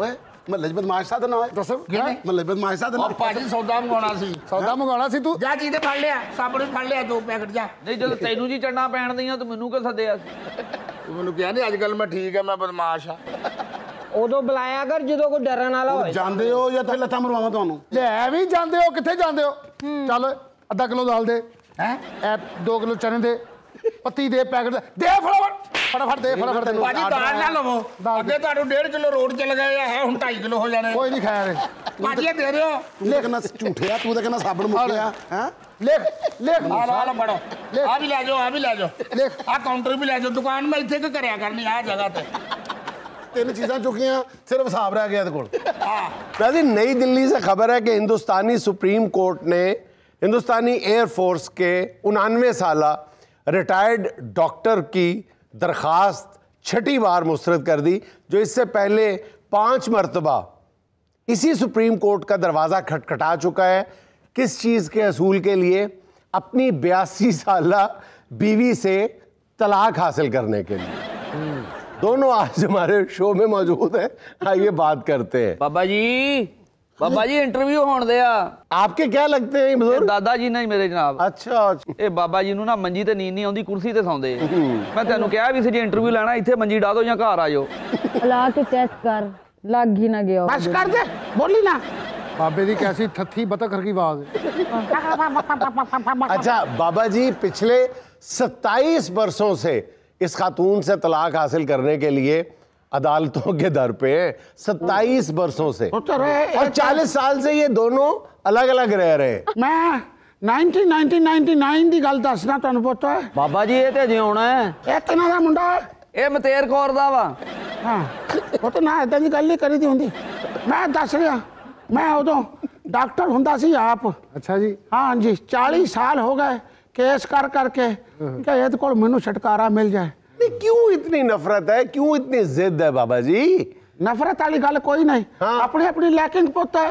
ਮਹੱਲੇ 'ਚ ਬਦਮਾਸ਼ ਸਾਧ ਨਾ ਹੋਏ ਦੱਸੋ ਕਿਹਨੇ? ਮਹੱਲੇ ਬਦਮਾਸ਼ ਸਾਧ ਉਹ ਭਾਜੀ ਸੌਦਾ ਮੰਗਾਉਣਾ ਸੀ। ਸੌਦਾ ਮੰਗਾਉਣਾ ਸੀ ਤੂੰ ਜਾ ਜੀ ਤੇ ਫੜ ਲਿਆ, ਸਾਬਣ ਵੀ ਫੜ ਲਿਆ, ਦੋ ਪੈਕਟ ਜਾ। ਨਹੀਂ ਜਦੋਂ ਤੈਨੂੰ ਜੀ ਚੰਨਾ ਪੈਣ ਦੀਆਂ ਤੂੰ ਮੈਨੂੰ ਕਿਉਂ ਸੱਦਿਆ ਸੀ? ਤੂੰ ਮੈਨੂੰ ਕਿਹਾ ਨਹੀਂ ਅੱਜ ਕੱਲ ਮੈਂ ਠੀਕ ਆ, ਮੈਂ ਬਦਮਾਸ਼ ਆ। ਉਦੋਂ ਬੁਲਾਇਆ ਕਰ ਜਦੋਂ ਕੋਈ ਡਰਨ ਵਾਲਾ ਹੋਏ। ਜਾਂਦੇ ਹੋ ਜਾਂ ਤੁਸੀਂ ਲੱਤਾਂ ਮਰਵਾਵਾਂ ਤੁਹਾਨੂੰ? ਲੈ ਵੀ ਜਾਂਦੇ ਹੋ, ਕਿੱਥੇ ਜਾਂਦੇ ਹੋ? ਚੱਲ ਅੱਧਾ ਕਿਲੋ ਦਾਲ ਦੇ, ਹੈ ਐ ਦੋ ਕਿਲੋ ਚਨੇ ਦੇ, ਪੱਤੀ ਦੇ ਪੈਕਟ ਦੇ ਫਟਾਫਟ ਫਟਾਫਟ ਦੇ ਫਟਾਫਟ ਦੇ। ਭਾਜੀ ਦਾਲ ਨਾ ਲਵੋ, ਅੱਗੇ ਤੁਹਾਨੂੰ ਡੇਢ ਕਿਲੋ ਰੋਡ ਚ ਲਗਾਏ ਆ, ਹੈ ਹੁਣ ਢਾਈ ਕਿਲੋ ਹੋ ਜਾਣੇ। ਕੋਈ ਨਹੀਂ ਖਾਇਆ ਰੇ। ਭਾਜੀ ਇਹ ਦੇ ਦਿਓ। ਤੂੰ ਤਾਂ ਕਹਿੰਦਾ ਝੂਠਿਆ, ਤੂੰ ਤਾਂ ਕਹਿੰਦਾ ਸਾਬਣ ਮੁੱਕਿਆ ਹੈ। ਲਿਖ ਲਿਖ ਆ ਲਓ, ਆ ਲਓ, ਫੜੋ। ਆ ਵੀ ਲੈ ਜਾਓ, ਆ ਵੀ ਲੈ ਜਾਓ, ਲਿਖ। ਆ ਕਾਊਂਟਰ ਵੀ ਲੈ ਜਾਓ। ਦੁਕਾਨ ਮੈਂ ਇੱਥੇ ਕਿ ਕਰਿਆ ਕਰਨੀ ਆ ਜਗ੍ਹਾ ਤੇ। ਤਿੰਨ ਚੀਜ਼ਾਂ ਚੁੱਕੀਆਂ, सिर्फ हिसाब रह गया कोल। नाज़रीन, नई दिल्ली से खबर है कि हिंदुस्तानी सुप्रीम कोर्ट ने हिंदुस्तानी एयरफोर्स के उनानवे साल रिटायर्ड डॉक्टर की दरख्वास्त छठी बार मुस्तरद कर दी, जो इससे पहले पांच मरतबा इसी सुप्रीम कोर्ट का दरवाज़ा खटखटा चुका है। किस चीज़ के असूल के लिए? अपनी बयासी साल बीवी से तलाक हासिल करने के लिए। दोनों आज हमारे शो में मौजूद हैं, आइए बात करते हैं। बाबा जी, बाबा जी इंटरव्यू होने दिया। आपके क्या लगते हैं बुजुर्ग? दादा जी नहीं मेरे जनाब। अच्छा, ਇਹ ਬਾਬਾ ਜੀ ਨੂੰ ਨਾ ਮੰਜੀ ਤੇ ਨੀਂਦ ਨਹੀਂ ਆਉਂਦੀ, ਕੁਰਸੀ ਤੇ ਸੌਂਦੇ। ਮੈਂ ਤੈਨੂੰ ਕਿਹਾ ਵੀ ਸੀ ਜੇ ਇੰਟਰਵਿਊ ਲੈਣਾ ਇੱਥੇ ਮੰਜੀ ਡਾ ਦੋ ਜਾਂ ਘਰ ਆ ਜਾਓ। ਲਾ ਕੇ ਚੈੱਕ ਕਰ, ਲੱਗ ਹੀ ਨਾ ਗਿਆ। बस कर दे, बोली ना। बाबे दी कैसी थथी बतख की आवाज। अच्छा बाबा जी, पिछले सत्ताईस वर्षों से इस खातून से तलाक हासिल करने के लिए अदालतों के दर पे सत्ताईस वर्षों से, और चालीस साल से ये दोनों अलग अलग रह रहे हैं। मैं नाइनटीन नाइनटी नाइन ਦੀ ਗੱਲ ਦੱਸਣਾ ਤੁਹਾਨੂੰ ਪੁੱਤ। ਬਾਬਾ ਜੀ ਇਹ ਤੇ ਜਿਉਣਾ ਹੈ। ਇਹ ਕਿਹਨਾਂ ਦਾ ਮੁੰਡਾ? ਇਹ ਮਤੇਰ ਕੌਰ ਦਾ ਵਾ। ਹਾਂ ਪੁੱਤ, ਨਾ ਇਦਾਂ ਦੀ ਗੱਲ ਨਹੀਂ ਕਰੀਦੀ ਹੁੰਦੀ। ਮੈਂ ਦੱਸ ਰਿਹਾ, ਮੈਂ ਉਦੋਂ ਡਾਕਟਰ ਹੁੰਦਾ ਸੀ ਆਪ। अच्छा जी। ਹਾਂ ਜੀ, चालीस ਸਾਲ ਹੋ ਗਏ ਕੇਸ ਕਰ ਕਰਕੇ ਕਿ ਇਹਦੇ ਕੋਲ ਮੈਨੂੰ ਛੁਟਕਾਰਾ ਮਿਲ ਜਾਏ। नहीं, क्यों इतनी नफरत है, क्यों इतनी जिद है बाबा जी? नफरत वाली गल कोई नहीं, हाँ। अपनी अपनी लाइकिंग पुत है।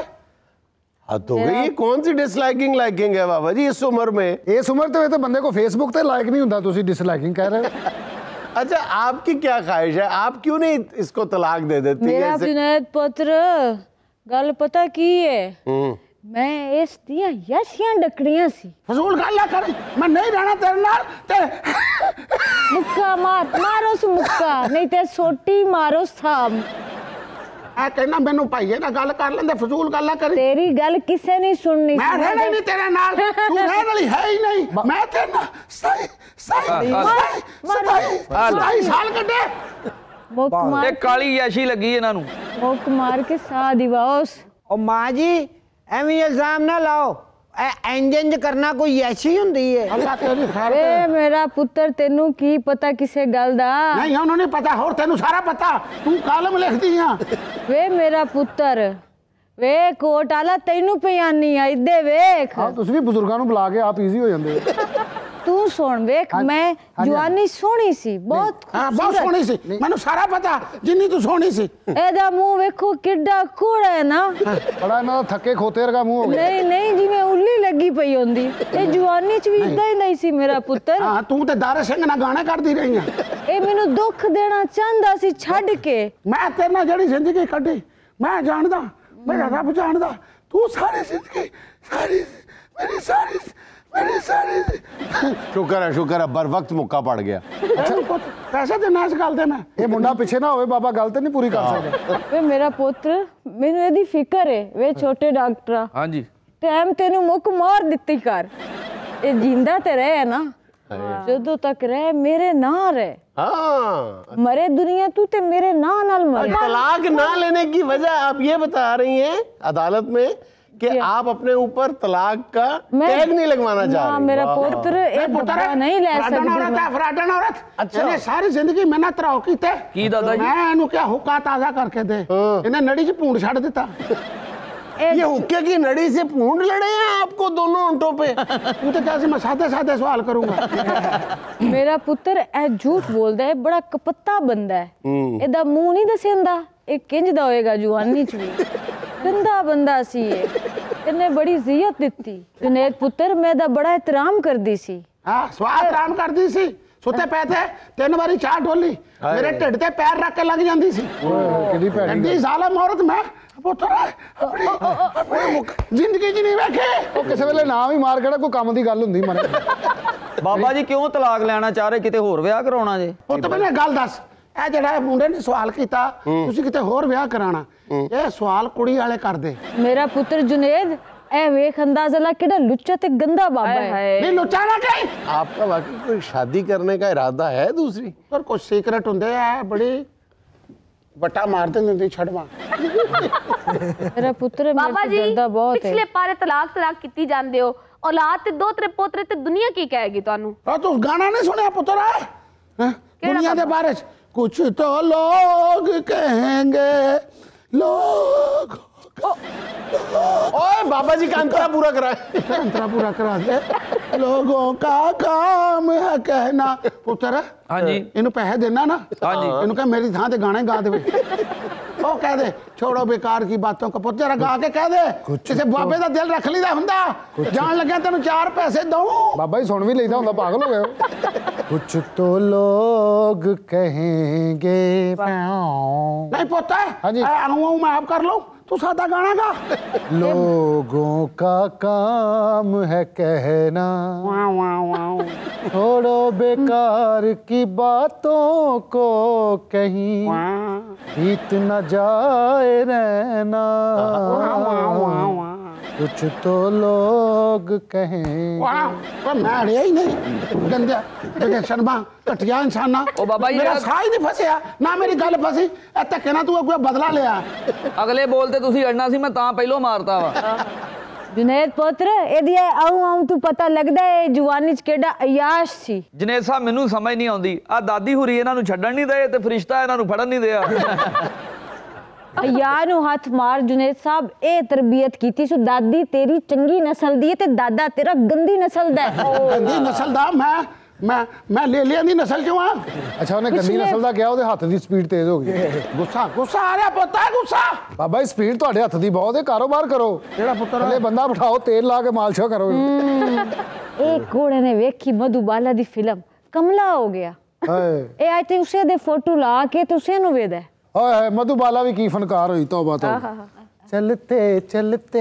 हद हो गई, ये कौन सी डिसलाइकिंग लाइकिंग है बाबा जी इस उम्र में? इस उम्र ते तो बंदे को फेसबुक ते लाइक नहीं हुंदा, तुसी डिसलाइकिंग कह रहे हो। अच्छा, आपकी क्या ख्वाहिश है, आप क्यों नहीं इसको तलाक दे देती? मेरा ऐसे- जुनैद पुत्र, गल पता की है, हम्म, मैं इस दियां यशियां डकड़ियां सी। फजूल गल ना कर, मैं नहीं रहना तेरे नाल ते मुक्का मार, मारो स मुक्का, नहीं ते सोटी मारो साम। आ कहना मेनू भाईए ना गल कर लेंदे, फजूल गल ना करी। तेरी गल किसे नहीं सुननी। मैं रहना ही नहीं तेरे नाल, तू रहने वाली है ही नहीं। मैं तेरे नाल सही सही सताई सताई साल कटे। मुक ਇਹ मार, ਕਾਲੀ ਯਾਸ਼ੀ ਲੱਗੀ ਇਹਨਾਂ ਨੂੰ। मुक मार के सा दिवाओस। ਉਹ ਮਾਂ ਜੀ ਐਵੇਂ ਇਲਜ਼ਾਮ ਨਾ ਲਾਓ, ਇਹ ਇੰਜ ਕਰਨਾ ਕੋਈ ਐਸੀ ਹੁੰਦੀ ਹੈ। अल्लाह तेरी खैर वे करे। मेरा पुत्र, तेनू की पता किसे गल दा? नहीं उन्होंने पता, और तेनू सारा पता, तू कालम लिखदी है। वे मेरा पुत्र, वे कोट आला तेनू पियानी आ, इदे वेख। हाँ, तुसी भी बुजुर्गों को बुला के आप इजी हो जाते हो। तू सुन वेख, मैं जवानी सोहनी सी, बहुत हाँ बहुत सोहनी सी, मैनू सारा पता जिन्नी तू सोहनी सी। एदा मुंह वेखो किड्डा कूड़ा है ना। बड़ा इन्हां दा थके खोते वर्गा मुंह हो गया। नहीं नहीं, जिवें उल्ली लगी पई होंदी। ए जवानी च भी इदां ही नहीं सी मेरा पुत्र। हाँ तू ते दारे सिंह ना गाने करदी रही है। ए मैनू दुख देना चाहंदा सी छड्ड के। मैं तेरे नाल जेहड़ी जिंदगी कटी मैं जानदा, मेरा रब जानदा। तू सारी जिंदगी सारी मेरी सारी मेरी सारी शुक्र है शुक्र है, बर वक्त मुक्का पड़ गया। पैसे देना इस गल दे। मैं ये मुंडा पीछे ना होवे, बाबा गल ते नहीं पूरी कर सकदा। वे मेरा पुत्र, मैनू एदी फिकर है। वे छोटे डॉक्टर, ਹਾਂਜੀ टाइम तेनू मुक मार दित्ती कर। ए जिंदा ते रहे ना, जदों तक रहे मेरे ना रहे। हाँ, मरे दुनिया तू ते मेरे ना नाल मरे। तलाक ना लेने की वजह आप ये बता रही हैं अदालत में कि आप अपने ऊपर तलाक का टैग नहीं लगवाना चाह ना, रही? मेरा वाह। पुत्र एक दफा नहीं ले फराडन औरत सकती। है, फराडन औरत। अच्छा। ਇਹਨੇ ਸਾਰੀ ਜ਼ਿੰਦਗੀ ਮਿਹਨਤ ਰਾਉ ਕੀਤੇ। ਕੀ ਦਾਦਾ ਜੀ? मैं ਇਹਨੂੰ ਕਿਹਾ ਹੁੱਕਾ ਤਾਜ਼ਾ करके दे, ਇਹਨੇ ਨੜੀ 'ਚ ਭੂੰਡ ਛੱਡ ਦਿੱਤਾ। ये हुक्के की नड़ी से पूंड लड़े हैं आपको दोनों ऊँटों पे? तू तो क्या मैं सादे सादे सवाल करूंगा। मेरा पुत्र ए झूठ बोलदा है, बड़ा कपत्ता बंदा है। एदा मुंह नहीं दसेंदा, ए किंज दा होएगा जुआनी च भी। गंदा बंदा सी ये, इन्ने बड़ी इज्जत दित्ती। जुनैद पुत्र, मैं दा बड़ा एहतराम करदी सी। हाँ स्वाद आराम करदी सी। सुते पै थे तीन बारी चाह ढोली, मेरे ढिड ते पैर रख के लग जांदी सी। कितनी भैड़ी एडी जालम औरत मैं ਪੁੱਤਰ ਆਪਣੀ ਆਪਣੀ ਮੁੱਕ ਜ਼ਿੰਦਗੀ 'ਚ ਨਹੀਂ ਵੇਖੇ ਉਹ ਕਿਸੇ ਵੇਲੇ ਨਾ ਵੀ ਮਾਰ ਕਿਹੜਾ ਕੋਈ ਕੰਮ ਦੀ ਗੱਲ ਹੁੰਦੀ ਮਰੇ ਬਾਬਾ ਜੀ ਕਿਉਂ ਤਲਾਕ ਲੈਣਾ ਚਾਹ ਰਹੇ, ਕਿਤੇ ਹੋਰ ਵਿਆਹ ਕਰਾਉਣਾ ਜੇ? ਪੁੱਤ ਮੈਨੂੰ ਗੱਲ ਦੱਸ, ਇਹ ਜਿਹੜਾ ਮੁੰਡੇ ਨੇ ਸਵਾਲ ਕੀਤਾ ਤੁਸੀਂ ਕਿਤੇ ਹੋਰ ਵਿਆਹ ਕਰਾਣਾ, ਇਹ ਸਵਾਲ ਕੁੜੀ ਵਾਲੇ ਕਰਦੇ। ਮੇਰਾ ਪੁੱਤਰ जुनैद ए वेख अंदाजा ला केड़ा लुच्चा ते गंदा बाबा है। नहीं लुच्चा ना कहीं। आपका वाकई कोई शादी करने का इरादा है दूसरी? पर कुछ सीक्रेट होंगे है, बड़ी बट्टा मार देंगे छड़वा। मेरा पुत्र बाबा जी बहुत है। पिछले पारे तलाक तलाक किती जांदे हो, औलाद ते दो त्रे पोतरे ते दुनिया की कहेगी तानू? और तू गाना नहीं सुनया पुत्र है दुनिया के बारे च कुछ तो लोग कहेंगे, लोग ओए बाबा जी का अंतरा पूरा करा अंतरा पूरा करा दे। लोगों का काम है कहना। पुत्र हाँ जी इन्हू पैसे देना ना, हाँ जी इन्हू कह मेरी थां ते गाने गा दे। ओ कह दे छोड़ो बेकार की बातों का, पुत्र जरा गा के कह दे किसी बाबे दा दिल रख लीदा हुंदा, जान लगे तेनू चार पैसे दूं। बाबा जी सुन भी लेदा हुंदा, पागल हो गए हो। कुछ तो लोग कहेंगे नहीं पुत्र हाँ जी आऊं मैं आप कर लूं, तू सादा गाना गा। लोगों का काम है कहना, छोड़ो बेकार की बातों को, कहीं बीत न जाए रहना, कुछ तो लोग कहें। मैं अड़िया ही नहीं गंदा शर्मा घटिया इंसाना। ओ बाबा जी मेरा साह ही नहीं फसिया ना, मेरी गल फसी धक्के ना तू कोई बदला लिया। अगले बोलते तुसी अड़ना सी, मैं तां पहलो मारता वा। जुनैद पुत्र एदी आऊं आऊं तू पता लगदा है जवानी च केड़ा अयाश सी। जुनैद साहब मैनू समझ नहीं आउंदी, आ दादी हुरी इन्हां नू छड्डण नहीं दे ते फरिश्ता इन्हां नू फड़न नहीं दिया। यार नू हाथ मार जुनैद साहब, ए तरबियत कीती सु दादी तेरी चंगी नस्ल दी है ते दादा तेरा गंदी नस्ल दा है। गंदी नस्ल दा मैं मैं मैं ले लिया दी नस्ल क्यों आ? अच्छा उन्हें गंदी नस्ल दा क्या, ਉਹਦੇ ਹੱਥ ਦੀ ਸਪੀਡ ਤੇਜ਼ ਹੋ ਗਈ। ਗੁੱਸਾ ਗੁੱਸਾ ਆ ਰਿਹਾ ਪੁੱਤ ਹੈ ਗੁੱਸਾ। ਬਾਬਾ ਜੀ ਸਪੀਡ ਤੁਹਾਡੇ ਹੱਥ ਦੀ ਬਹੁਤ ਹੈ, ਕਾਰੋਬਾਰ ਕਰੋ। ਜਿਹੜਾ ਪੁੱਤਰ ਥੱਲੇ ਬੰਦਾ ਬਿਠਾਓ, ਤੇਲ ਲਾ ਕੇ ਮਾਲਸ਼ਾ ਕਰੋ। ਇਹ ਕੋੜੇ ਨੇ ਵੇਖੀ ਮਧੂਬਾਲਾ ਦੀ ਫਿਲਮ, ਕਮਲਾ ਹੋ ਗਿਆ। ਹਾਏ ਇਹ ਅੱਜ ਤੇ ਉਸੇ ਦੇ ਫੋਟੋ ਲਾ ਕੇ ਤੁਸੀਂ ਨੂੰ ਵੇਦਾ। ਹਾਏ ਹਾਏ ਮਧੂਬਾਲਾ ਵੀ ਕੀ ਫਨਕਾਰ ਹੋਈ, ਤੌਬਾ ਤੌਬਾ। चलते चलते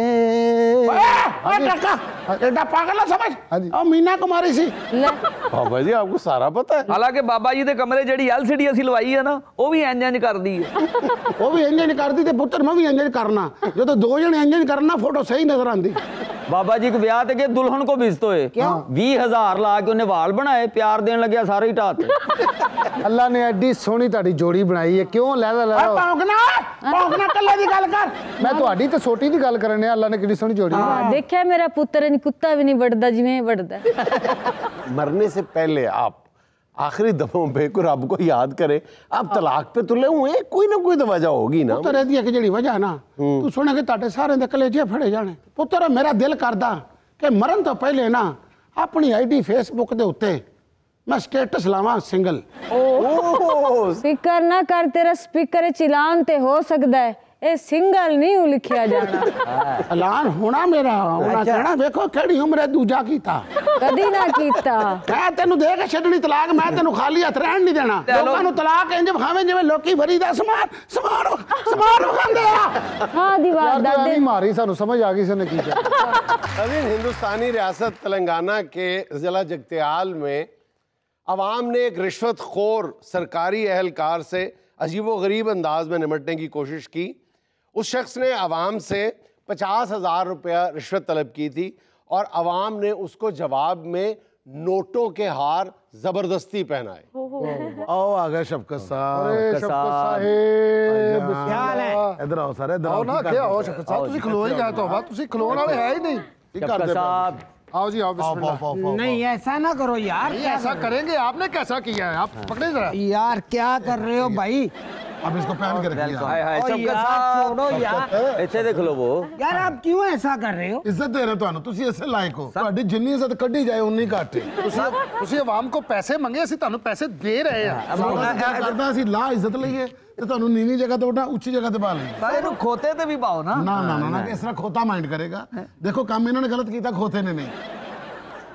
एडा पागल है समझ। हाँ जी। और मीना कुमारी सी। बाबा जी आपको सारा पता है? हालांकि बाबा जी दे कमरे जेड़ी एलसीडी ਅਸੀਂ ਲਵਾਈ ਹੈ ਨਾ, ਉਹ ਵੀ ਇੰਜ ਇੰਜ ਕਰਦੀ ਹੈ। ਉਹ ਵੀ ਇੰਜ ਇੰਜ ਕਰਦੀ ਤੇ ਪੁੱਤਰ ਮੈਂ ਵੀ ਇੰਜ ਇੰਜ ਕਰਨਾ, ਜਦੋਂ ਦੋ ਜਣੇ ਇੰਜ ਇੰਜ ਕਰਨਾ ਫੋਟੋ ਸਹੀ ਨਜ਼ਰ ਆਂਦੀ। ਬਾਬਾ ਜੀ ਇੱਕ ਵਿਆਹ ਤੇ ਗਏ, ਦੁਲਹਨ ਕੋ ਭੇਜਤ ਹੋਏ ਵੀਹ ਹਜ਼ਾਰ ਲਾ ਕੇ ਉਹਨੇ ਵਾਲ ਬਣਾਏ, ਪਿਆਰ ਦੇਣ ਲੱਗਿਆ ਸਾਰੇ ਹੀ ਢਾਤ। ਅੱਲਾ ਨੇ ਐਡੀ ਸੋਹਣੀ ਤੁਹਾਡੀ ਜੋੜੀ ਬਣਾਈ ਹੈ, ਕਿਉਂ ਲੈ ਲੈ ਲੈ ਭੌਂਕਣਾ ਭੌਂਕਣਾ ਕੱਲੇ ਦੀ ਗੱਲ ਕਰ। ਮੈਂ ਤੁਹਾਡੀ ਤੇ ਛੋਟੀ ਦੀ ਗੱਲ ਕਰਨ ਡਿਆ, ਅੱਲਾ ਨੇ ਕਿੰਨੀ ਸੋਹਣੀ ਜੋੜੀ ਬਣਾਈ। देखा मेरा पुत्र कुत्ता भी नहीं बढ़ता जिवें बढ़ता। मरने से पहले आप आखिरी दफों पे कोई रब को याद करे, आप तलाक पे तुले हुए, कोई ना कोई तो वजह होगी ना। पुत्र ਇਹਦੀ ਇੱਕ ਜਿਹੜੀ ਵਜ੍ਹਾ ਨਾ ਤੂੰ ਸੁਣੇ ਕਿ ਤੁਹਾਡੇ ਸਾਰਿਆਂ ਦੇ ਕਲੇਜੇ ਫੜੇ ਜਾਣੇ। ਪੁੱਤਰ ਮੇਰਾ ਦਿਲ ਕਰਦਾ ਕਿ ਮਰਨ ਤੋਂ ਪਹਿਲੇ ਨਾ ਆਪਣੀ ਆਈਡੀ ਫੇਸਬੁੱਕ ਦੇ ਉੱਤੇ मैं स्टेटस लावा सिंगल। फिकर ना कर, तेरा स्पीकर चिलान ते हो सकता है, ये सिंगल नहीं लिखिया जाना। ऐलान होना मेरा होना कहना देखो केड़ी उम्र है दूजा कीता कदी ना कीता। मैं तेनू दे के छड्डनी तलाक, मैं तेनू खाली हथ रहन नहीं देना। लोकां नू तलाक इंज भावें जिवें लोकी भरी दा समान समान समान खांदे आ। हां दीवार दादी मारी सानू समझ आ गई इसने की किया। अभी हिंदुस्तानी रियासत तेलंगाना के जिला जगतियाल में अवाम ने एक रिश्वतखोर सरकारी एहलकार से अजीबोगरीब अंदाज में निमटने की कोशिश की। उस शख्स ने अवाम से पचास हज़ार रुपया रिश्वत तलब की थी और अवाम ने उसको जवाब में नोटों के हार ज़बरदस्ती पहनाए। आओ आ गए शफकत साहब। अरे शफकत साहब क्या हाल है? इधर आओ सर, इधर आओ आओ ना, क्या हो शफकत साहब, ਤੁਸੀਂ ਖਲੋ ਹੀ ਗਏ ਤੋਬਾ, ਤੁਸੀਂ ਖਲੋਣ ਵਾਲੇ ਹੈ ਹੀ नहीं। शफकत साहब आओ जी आओ, बिस्मिल्लाह। नहीं ऐसा ना करो यार। नहीं ऐसा करेंगे, आपने कैसा किया है, आप पकड़े जरा। यार क्या कर रहे हो भाई? अब इसको पहन के रखिए। हाय हाय ओ शफकत यार, साहब छोड़ो यार। ਇੱਥੇ ਦੇਖ ਲਓ वो यार आप क्यों ऐसा कर रहे हो? ਇੱਜ਼ਤ ਦੇ ਰਹੇ ਤੁਹਾਨੂੰ, ਤੁਸੀਂ ਇਸੇ ਲਾਇਕ ਹੋ। ਤੁਹਾਡੀ ਜਿੰਨੀ ਇੱਜ਼ਤ ਕੱਢੀ ਜਾਏ ਉਨੀ ਘੱਟ ਹੈ। ਤੁਸੀਂ ਤੁਸੀਂ ਆਵਾਮ ਕੋ ਪੈਸੇ ਮੰਗੇ, ਅਸੀਂ ਤੁਹਾਨੂੰ ਪੈਸੇ ਦੇ ਰਹੇ ਹਾਂ। ਕਰਦਾ ਅਸੀਂ ਲਾ ਇੱਜ਼ਤ ਲਈਏ ਤੇ ਤੁਹਾਨੂੰ ਨੀਵੀਂ ਜਗ੍ਹਾ ਤੇ ਉਠਾ ਉੱਚੀ ਜਗ੍ਹਾ ਤੇ ਪਾ ਲਈਏ। ਸਾਰੇ ਨੂੰ ਖੋਤੇ ਤੇ ਵੀ ਪਾਓ ਨਾ। ਨਾ ਨਾ ਨਾ ਇਸ ਤਰ੍ਹਾਂ ਖੋਤਾ ਮਾਈਂਡ ਕਰੇਗਾ। ਦੇਖੋ ਕੰਮ ਇਹਨਾਂ ਨੇ ਗਲਤ ਕੀਤਾ, ਖੋਤੇ ਨੇ ਨਹੀਂ।